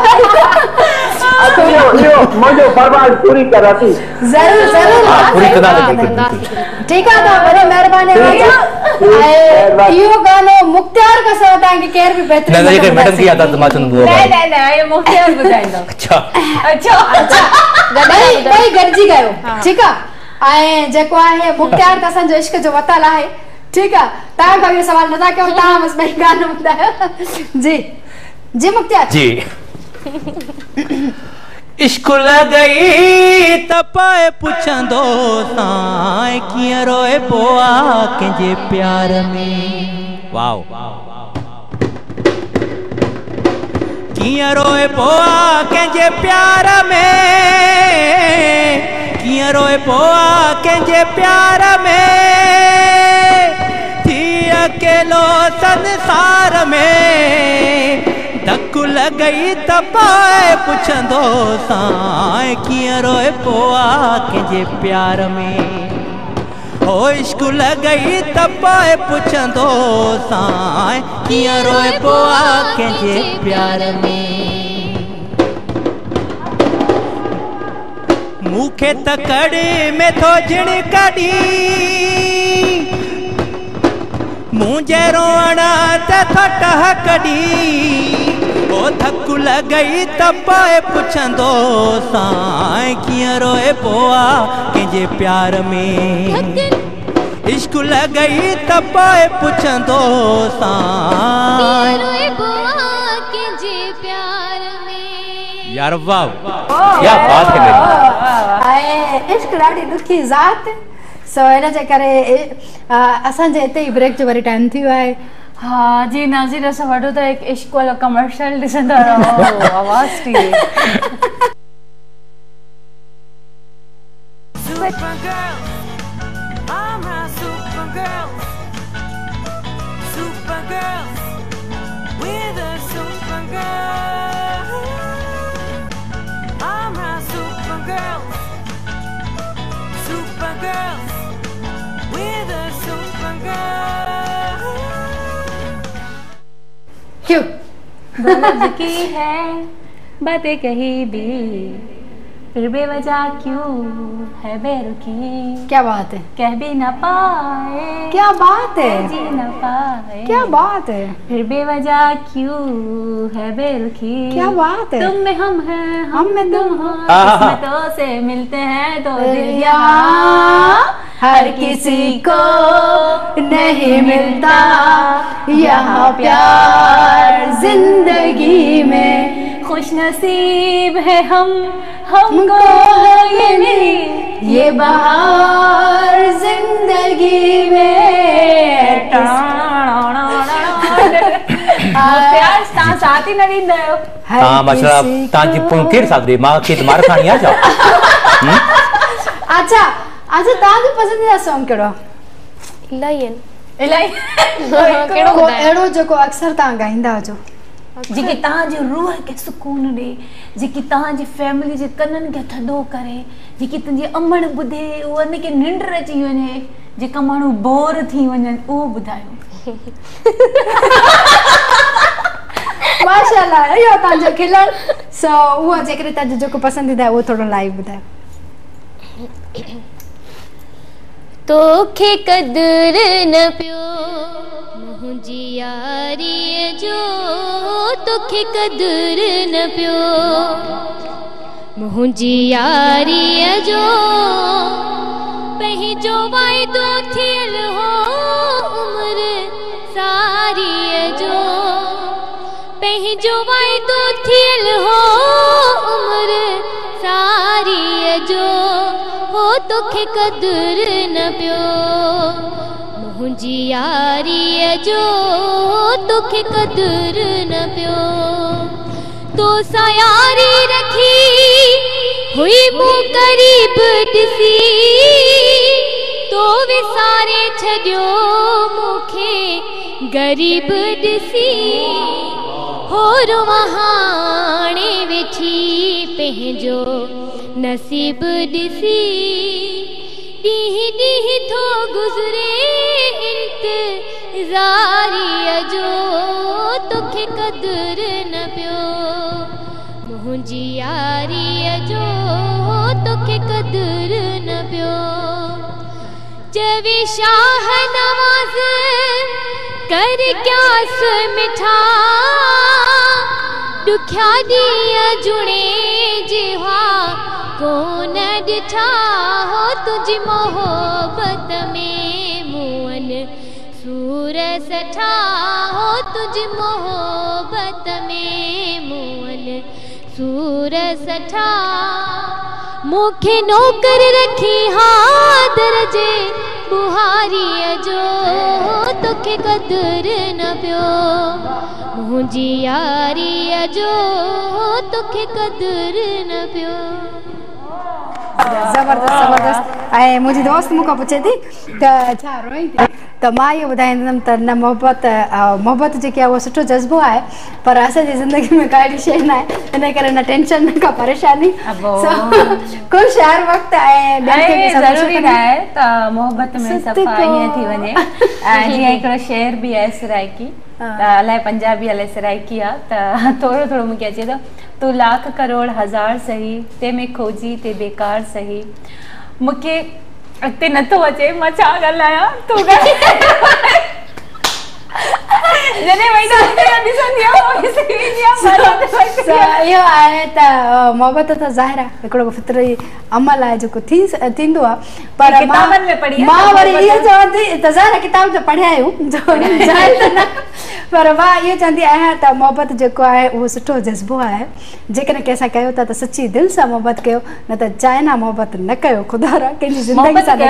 आहे इहो इहो मुंहिंजो फरमाइश पूरी करा थी ज़रूरु ज़रूरु पूरी कंदा ठीकु आहे त वॾी महिरबानी ऐं इहो गानो मुख्तियार का सवा तव्हांखे केर बि बहितरीन न न मैडम की आदत मां चंदो न न न इहो मुख्तियार ॿुधाईंदो अच्छा अच्छा अच्छा ॿई ॿई गॾिजी गयो ठीकु आहे ऐं जेको आहे मुख्तार त असांजो इश्क जो वतल आहे ठीकु आहे तव्हां खां इहो सवाल नथा कयूं तव्हां बसि ॿई गानो ॿुधायो जी जी मुख्तार जी इश्क लॻई त पाए पुछंदो सां कीअं रोए पोइ आहे कंहिंजे प्यार में वाओ कीअं रोए पोइ आहे कंहिंजे प्यार में कीअं रोए पोइ आहे कंहिंजे प्यार में थी अकेलो संसार में धक लॻई त पाए पुछंदो सां कीअं रोए पोइ आहे कंहिंजे प्यार में ओ इश्क लॻई त पाए पुछंदो सां कीअं रोए पोइ आहे कंहिंजे प्यार में मूंखे त कड़ी में थो जिण कढी मुंहिंजे रोअण ते थो टह कढी ओ धक लॻई त पाए पुछंदो सां कीअं रोए पोइ आहे कंहिंजे प्यार में इश्क लॻई त पाए पुछंदो सां यार वाह क्या बात है मेरी ऐं इश्क ॾाढी ॾुखी ज़ात सो हिन जे करे असांजे हिते ई ब्रेक जो वरी टाइम थी वियो आहे हाँ जी नाज़ीर असां वॾो त हिकु इश्क वारो कमर्शियल ॾिसंदा रहो आवाज़ थी Supergirl, I'm a Supergirl. Supergirl, we're the Supergirl. I'm a Supergirl. Supergirl, we're the Supergirl. क्यों गलत की है बातें कही भी फिर बेवजह क्यों है बेरुखी क्या बात है कह भी न पाए क्या बात है जी न पाए क्या बात है फिर बेवजह क्यों है बेरुखी क्या बात है तुम में हम हैं हम में तुम हो किस्मतों से मिलते हैं तो दिल यहाँ हर किसी को नहीं मिलता यहाँ प्यार जिंदगी में खुश नसीब है हम हमको ये मिली ये बहार जिंदगी में प्यार तव्हां साथ ही न ॾींदा आहियो तव्हां मतिलबु तव्हांजी पोइ केरु साथ ॾे मां खे त मार खाणी आहे छा अच्छा अच्छा तव्हांजो पसंदीदा सॉन्ग कहिड़ो इलाही आहिनि इलाही कहिड़ो को अहिड़ो जेको अक्सर तव्हां गाईंदा हुजो जेकी तव्हांजी रूह खे सुकून ॾे जेकी तव्हांजी फैमिली जे कननि खे थधो करे जेकी तुंहिंजी अमड़ ॿुधे उनखे निंड अची वञे जेका माण्हू बोर थी वञनि उहो ॿुधायो माशाल्लाह इहो तव्हांजो खिलण सो उहो जेकॾहिं तव्हांजो जेको पसंदीदा आहे उहो थोरो लाइव ॿुधायो तोखे कदर न पियो मुंहिंजी यारीअ जो तोखे कदर न पियो मुंहिंजी यारीअ जो पंहिंजो वाइदो थियल हो उमिरि सारीअ जो पंहिंजो वाइदो थियल हो उमिरि सारीअ जो हो तोखे कदर न पियो मुंहिंजी यारीअ जो तोखे कदर न पियो तोसां यारी रखी हुई मूं क़रीब ॾिसी तो विसारे छॾियो मूंखे ग़रीब ॾिसी हो रोवां हाणे वेठी पंहिंजो नसीब ॾिसी ॾींहुं ॾींहुं थो गुज़रे इंतज़ारीअ जो तोखे कदर न पियो मुंहिंजी यारीअ जो तोखे कदर न पियो चवे शाह नवाज़ कर क्यास मिठा ॾुखिया ॾींहं जुड़े जिहा कोन ॾिठा हो तुझी मोहब्बत में मुअन सूर सठा हो तुझी मोहब्बत में मुअन सूर सठा मूंखे नौकर रखी हादर जे बुहारीअ जो तोखे क़दुरु न पियो मुंहिंजी यारीअ जो तोखे क़दुरु न पियो। ज़बरदस्त ज़बरदस्त। ऐं मुंहिंजी दोस्त मूंखां पुछे थी त छा रोई थी त मां इहो ॿुधाईंदमि त न मोहबत मोहबत जेकी आहे उहो सुठो जज़्बो आहे पर असांजी ज़िंदगी में काई शइ न आहे इन करे न टेंशन न का परेशानी ख़ुशि हर वक़्तु ऐं ज़रूरी न आहे त मोहबत में सफ़ा ईअं थी वञे। ऐं जीअं हिकिड़ो शेर बि आहे सिराइकी त अलाए पंजाबी अलाए सिराइकी आहे त थोरो थोरो मूंखे अचे थो तूं लाख करोड़ हज़ार सही तंहिंमें खोजी ते बेकार सही मूंखे अॻिते नथो अचे मां छा ॻाल्हायां तूं इहो आहे त मोहबत त ज़ाहिर आहे हिकिड़ो फितरी अमल आहे जेको थी थींदो आहे पर मां वरी इहो चवंदी त ज़ाहिर किताब त पढ़िया आहियूं पर मां इहो चवंदी आहियां त मोहबत जेको आहे उहो सुठो जज़्बो आहे जेकॾहिं कंहिंसां कयो था त सची दिलि सां मोहबत कयो न त चाइना मोहबत न कयो ख़ुदा कंहिंजी ज़िंदगी सां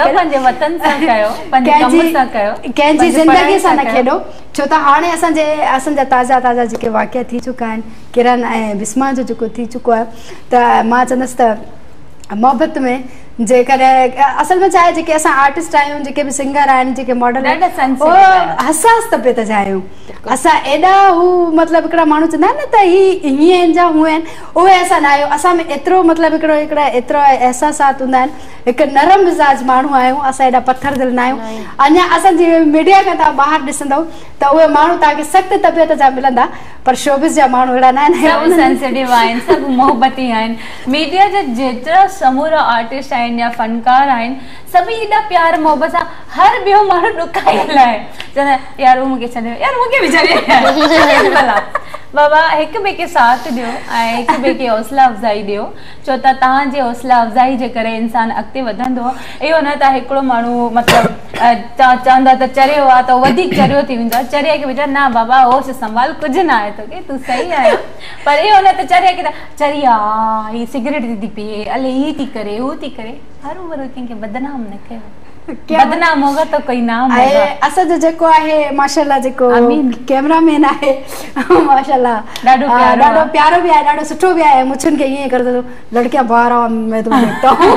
कंहिंजी ज़िंदगी सां न खेॾो छो त हाणे असांजे असांजा ताज़ा ताज़ा जेके वाक़िया थी चुका आहिनि किरण ऐं बिस्मा जो जेको थी चुको आहे त मां चवंदसि त मोहबत में जेकॾहिं असल में छा आहे जेके असां आर्टिस्ट आहियूं जेके बि सिंगर आहिनि जेके मॉडल हसास तबियत जा आहियूं असां एॾा हू मतिलबु हिकिड़ा माण्हू चवंदा आहिनि न त ही हीअं आहिनि जा हूअं आहिनि उहे असां न आहियूं असां में एतिरो मतिलबु हिकिड़ो हिकिड़ा एतिरा अहसासात हूंदा आहिनि हिकु नरम मिज़ाज माण्हू आहियूं असां एॾा पथर दिलि न आहियूं। अञा असांजी मीडिया खां तव्हां ॿाहिरि ॾिसंदव त उहे माण्हू तव्हांखे सख़्तु तबियत जा मिलंदा पर शोबिस जा माण्हू अहिड़ा न आहिनि सेंसिटिव आहिनि सभु मोहबती आहिनि। मीडिया जा जेतिरा समूरा आर्टिस्ट आहिनि या फनकार आहिनि सभई एॾा प्यार मोहबत सां हर ॿियो माण्हू ॾुकाइल आहे चवंदा यार उहो मूंखे छॾियो यार मूंखे बि छॾियो भला बाबा हिक ॿिए खे साथ ॾियो ऐं हिक ॿिए खे हौसला अफ़ज़ाई ॾियो छो त तव्हांजे हौसला अफ़ज़ाई जे करे इंसानु अॻिते वधंदो इहो न त हिकिड़ो माण्हू मतिलबु चवंदा त चरियो आहे त वधीक चरियो थी वेंदो आहे चरिया खे वीचार न बाबा होश संभाल कुझु न आहे तोखे तूं सही आहे पर इहो न त चरिया खे त चरिया हीअ सिगरेट थी थी पीए अले हीअ थी करे हू थी करे हर उमिरि कंहिंखे बदनाम न कयो बदनाम होगा तो कोई नाम होगा असांजो जेको आहे माशाल्लाह जेको कैमरामैन आहे माशाल्लाह ॾाढो प्यारो ॾाढो प्यारो बि आहे ॾाढो सुठो बि आहे मुछुनि खे ईअं करंदो लड़कियां बाहर आओ मैं तुम्हें देखता हूं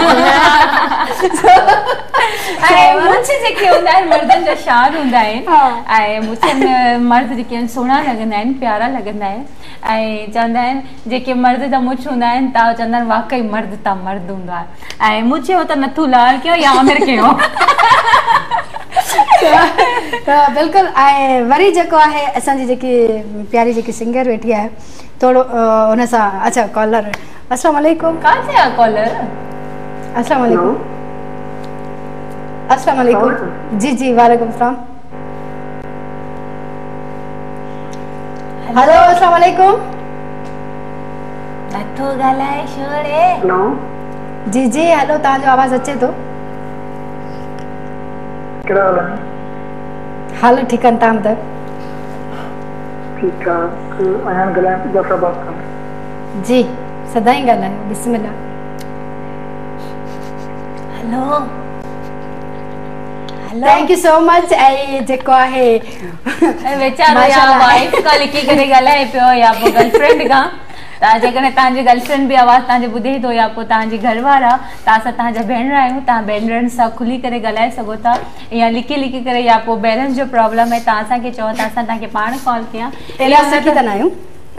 ऐं मुछ जेके हूंदा आहिनि मर्दनि जा शान हूंदा आहिनि ऐं मुछनि मर्द जेके आहिनि सुहिणा लॻंदा आहिनि प्यारा लॻंदा आहिनि ऐं चवंदा आहिनि जेके मर्द जा मुछ हूंदा आहिनि त चवंदा आहिनि वाकई मर्द त मर्द हूंदो आहे ऐं मुछ हो त नथू लाल कयो या आमिर कयो बिल्कुलु ऐं वरी जेको आहे असांजी जेकी प्यारी जेकी सिंगर वेठी आहे थोरो हुन सां अच्छा कॉलर अस्सलाम वालेकुम किथे आहे कॉलर अस्सलाम वालेकुम अस्सलाम वालेकुम जी जी वालेकुम सलाम हेलो अस्सलाम वालेकुम नथो ॻाल्हाए छोड़े हेलो जी जी हेलो तव्हांजो आवाज़ अचे थो कहिड़ा हाल आहिनि हाल ठीकु आहिनि तव्हां ॿुधायो ठीकु आहे अयान ॻाल्हायां जाफ़राबाद खां जी सदाई ॻाल्हायो बिस्मिल्लाह hello thank you so much ऐं जेको आहे वेचारो या वाइफ खां लिखी करे ॻाल्हाए पियो या पोइ गर्लफ्रेंड खां त जेकॾहिं तव्हांजी गर्लफ्रेंड बि आवाज़ तव्हांजे ॿुधे थो या पोइ तव्हांजी घरवारा त असां तव्हांजा भेनर आहियूं तव्हां भेनरनि सां खुली करे ॻाल्हाए सघो था या लिखी लिखी करे या पोइ बैलेंस जो प्रॉब्लम आहे तव्हां असांखे चओ त असां तव्हांखे पाण कॉल कयां त न आहियूं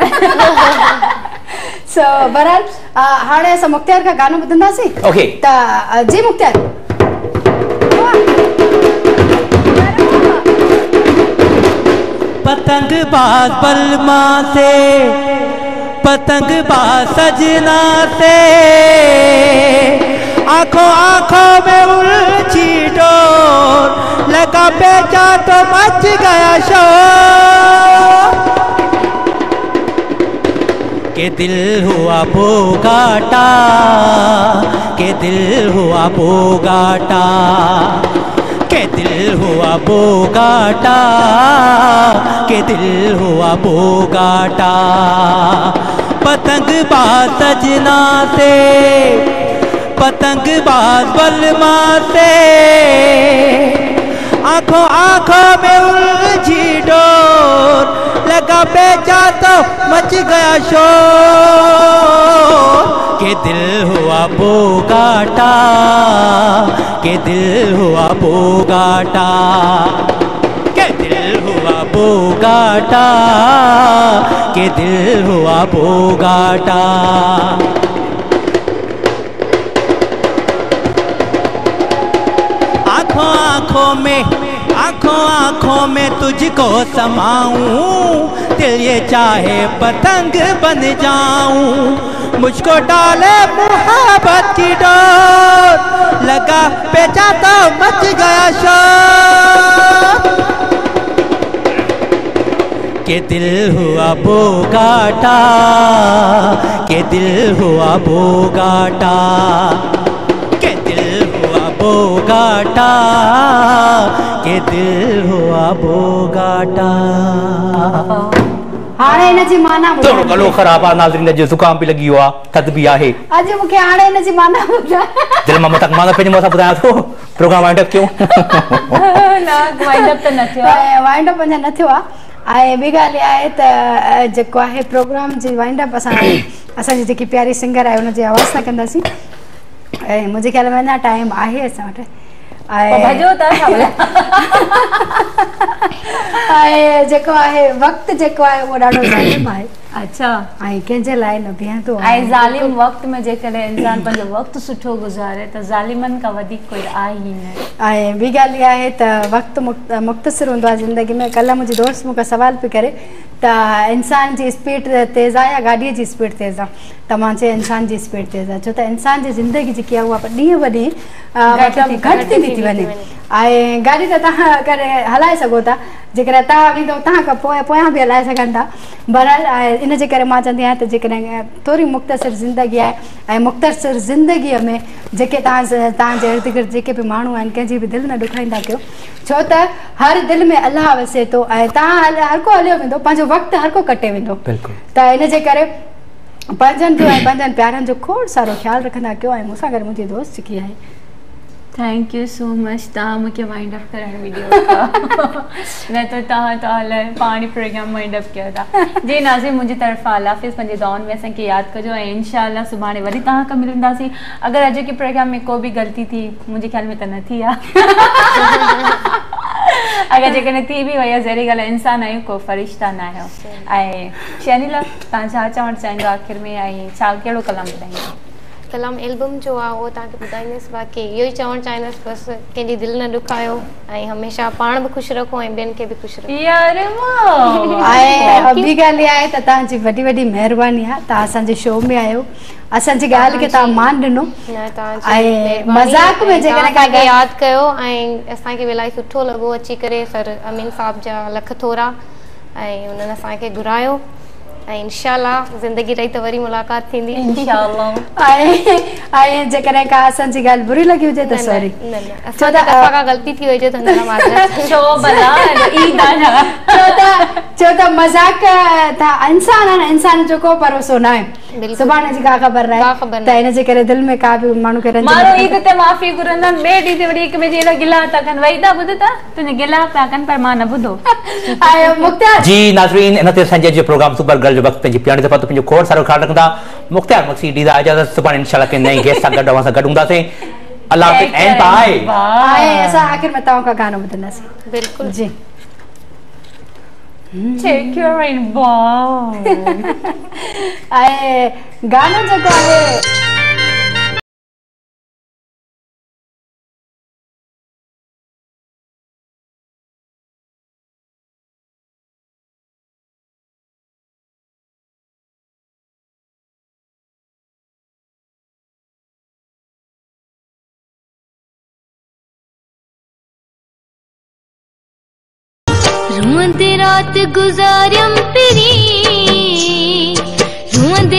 सो बहरहाल हाणे असां मुख्तियार खां गानो ॿुधंदासीं ओके त जी मुख्तियार पतंग बाज बलमा से पतंग बाज सजना से आंखों आंखों में उलझी डोर लगा बेचा तो मच गया शोर के दिल हुआ बोगाटा, के दिल हुआ बोगाटा, के दिल हुआ बोगाटा, के दिल हुआ बोगाटा। पतंग बाज सजना से, पतंग बाज बलमा से, आंखों आंखों में उलझी डोर, लगा बेचा तो मच गया शोर। के दिल हुआ बोगाटा, के दिल हुआ बोगाटा, के दिल हुआ बोगाटा, के दिल हुआ बोगाटा। आंखों आंखों में, आंखों आंखों में तुझको समाऊं, दिल ये चाहे पतंग बन जाऊं। मुझको डाले मोहब्बत की डोर, लगा बेचा तो मच गया शोर। के दिल हुआ बोगाटा, के दिल हुआ बोगाटा, के दिल हुआ बोगाटा, के दिल हुआ बोगाटा। हाणे इन जी माना तो गलो ख़राब आहे नाज़रीन, जो ज़ुकाम बि लॻी वियो आहे, थधि बि आहे। अॼु मूंखे हाणे इन जी माना ॿुधाए। दिलि मां मथां मां पंहिंजे मथां ॿुधायां थो, प्रोग्राम वाइंड अप कयूं। न वाइंड अप त न थियो आहे, वाइंड अप अञा न थियो आहे। ऐं ॿी ॻाल्हि इहा आहे त जेको आहे प्रोग्राम जी वाइंड अप असां असांजी जेकी प्यारी सिंगर आहे हुनजी आवाज़ सां कंदासीं। ऐं मुंहिंजे ख्याल में अञा टाइम आहे असां वटि। भॼो था ऐं जेको आहे वक़्तु जेको आहे उहो ॾाढो ज़ालिम आहे। अच्छा, ऐं कंहिंजे लाइ न बीहंदो आहे। ऐं ज़ालिम वक़्त में जेकॾहिं इंसान पंहिंजो वक़्तु सुठो गुज़ारे त ज़ालिमनि खां वधीक कोई आहे ई न। ऐं ॿी ॻाल्हि इहा आहे त वक़्तु मुख़्तसिर हूंदो आहे ज़िंदगी में। कल्ह मुंहिंजी दोस्त मूंखां सवाल पई करे त इंसान जी स्पीड तेज़ आहे या गाॾीअ जी स्पीड तेज़ आहे, त मां चयो इंसान जी स्पीड तेज़ आहे, छो त इंसान जी ज़िंदगी जेकी आहे उहा ॾींहं ब ॾींहुं मतिलबु घटि थींदी थी वञे। ऐं गाॾी त तव्हां करे हलाए सघो था, जेकॾहिं तव्हां वेंदो तव्हां खां पोइ पोयां बि हलाए सघनि था। बहरहाल ऐं इन जे करे मां चवंदी आहियां त जेकॾहिं थोरी मुख़्तसिर ज़िंदगी आहे ऐं मुख़्तसिर ज़िंदगीअ में जेके तव्हां तव्हांजे इर्द गिर्द जेके बि माण्हू आहिनि कंहिंजी बि दिलि न ॾुखाईंदा कयो, छो त हर दिलि में अलाह वसे थो ऐं तव्हां हर को हलियो वेंदो, पंहिंजो वक़्तु हर को कटे वेंदो। त इन जे करे पंहिंजनि जो ऐं पंहिंजनि प्यारनि जो खोड़ सारो ख़्यालु रखंदा कयो। ऐं मूंसां गॾु मुंहिंजी दोस्त जेकी आहे, थैंक यू सो मच, तव्हां मूंखे वाइंड अप कराइण वीडियो न त तव्हां त हलाए पाणी प्रोग्राम वाइंड अप कयो था। जी नाज़रीन, मुंहिंजी तरफ़ां अल्लाह हाफ़िज़, पंहिंजे दुआउनि में असांखे यादि कजो ऐं इंशाअल्लाह सुभाणे वरी तव्हां खां मिलंदासीं। अगरि अॼु के प्रोग्राम में को बि ग़लती थी, मुंहिंजे ख़्याल में त न थी आहे। अगरि जेकॾहिं थी बि वई आहे, ज़रूरी ॻाल्हि आहे, इंसान आहियूं, को फ़रिश्ता न आहियो। ऐं शनीला, तव्हां छा चवणु चाहींदो आख़िर में, ऐं छा कहिड़ो कलाम ॿुधाईंदो? कलाम एल्बम जो आहे उहो तव्हांखे ॿुधाईंदसि। बाक़ी इहो ई चवणु चाहींदसि बसि कंहिंजी दिलि न ॾुखायो ऐं हमेशह पाण बि ख़ुशि रखो ऐं ॿियनि खे बि ख़ुशि रखो। यार ऐं ॿी ॻाल्हि इहा आहे त तव्हांजी वॾी वॾी महिरबानी आहे, तव्हां असांजे शो में आहियो, असांजी ॻाल्हि खे तव्हां मान ॾिनो ऐं मज़ाक में जेकॾहिं असांखे यादि कयो ऐं असांखे बि इलाही सुठो लॻो अची करे। सर अमीन साहिब जा लख थोरा ऐं उन्हनि असांखे घुरायो ऐं इंशाअल्लाह ज़िंदगी रही त वरी मुलाक़ात थींदी इंशाअल्लाह। ऐं ऐं जेकॾहिं का असांजी ॻाल्हि बुरी लॻी हुजे त सॉरी, छो त का ग़लती थी हुजे त न माज़रत छो भला ईद आहे, छो त छो त मज़ाक त इंसान आहे न, इंसान जो को भरोसो न आहे, सुभाणे जी का ख़बर न आहे। त इन जे करे दिलि में का बि माण्हू खे रंज माण्हू ईद ते माफ़ी घुरंदा आहिनि, ॿिए ॾींहं ते वरी हिक ॿिए जे अहिड़ा गिला था कनि। वई था ॿुध था तुंहिंजे गिला पिया कनि पर मां न ॿुधो। जी नाज़रीन, इन ते असांजे अॼु प्रोग्राम सुपर गर्ल जो वक़्तु पंहिंजी प्यारी दफ़ा पंहिंजो खोड़ सारो ख़्यालु रखंदा। मुख़्तियार मक्सी ॾींदा इजाज़त, सुभाणे इंशाअल्लाह के नई गेस्ट सां गॾु असां गॾु हूंदासीं। अल्लाह हाफ़िज़ एंड बाय। ऐं असां आख़िर में तव्हां खां गानो ॿुधंदासीं। बिल्कुलु जी। Take your rainbow। ऐं गानो जेको आहे रुअंद रात गुजारियम पिरी, रुअंद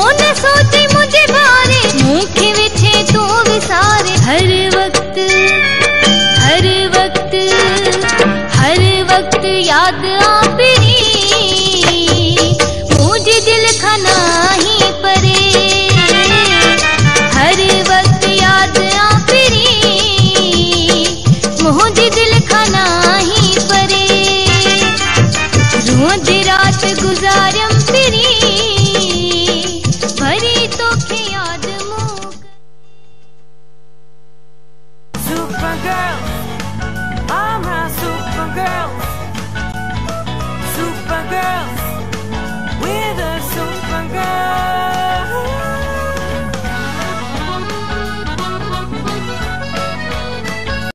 उन सोचे मुझे बारे मुखे विछे तू विसारे हर वक्त हर वक्त हर वक्त याद आपरी मुझे दिल खाना ही परे हर वक्त याद आपरी मुझे दिल खाना ही परे रोज रात गुजारम फिरी भरी तो के याद मुक Supergirl.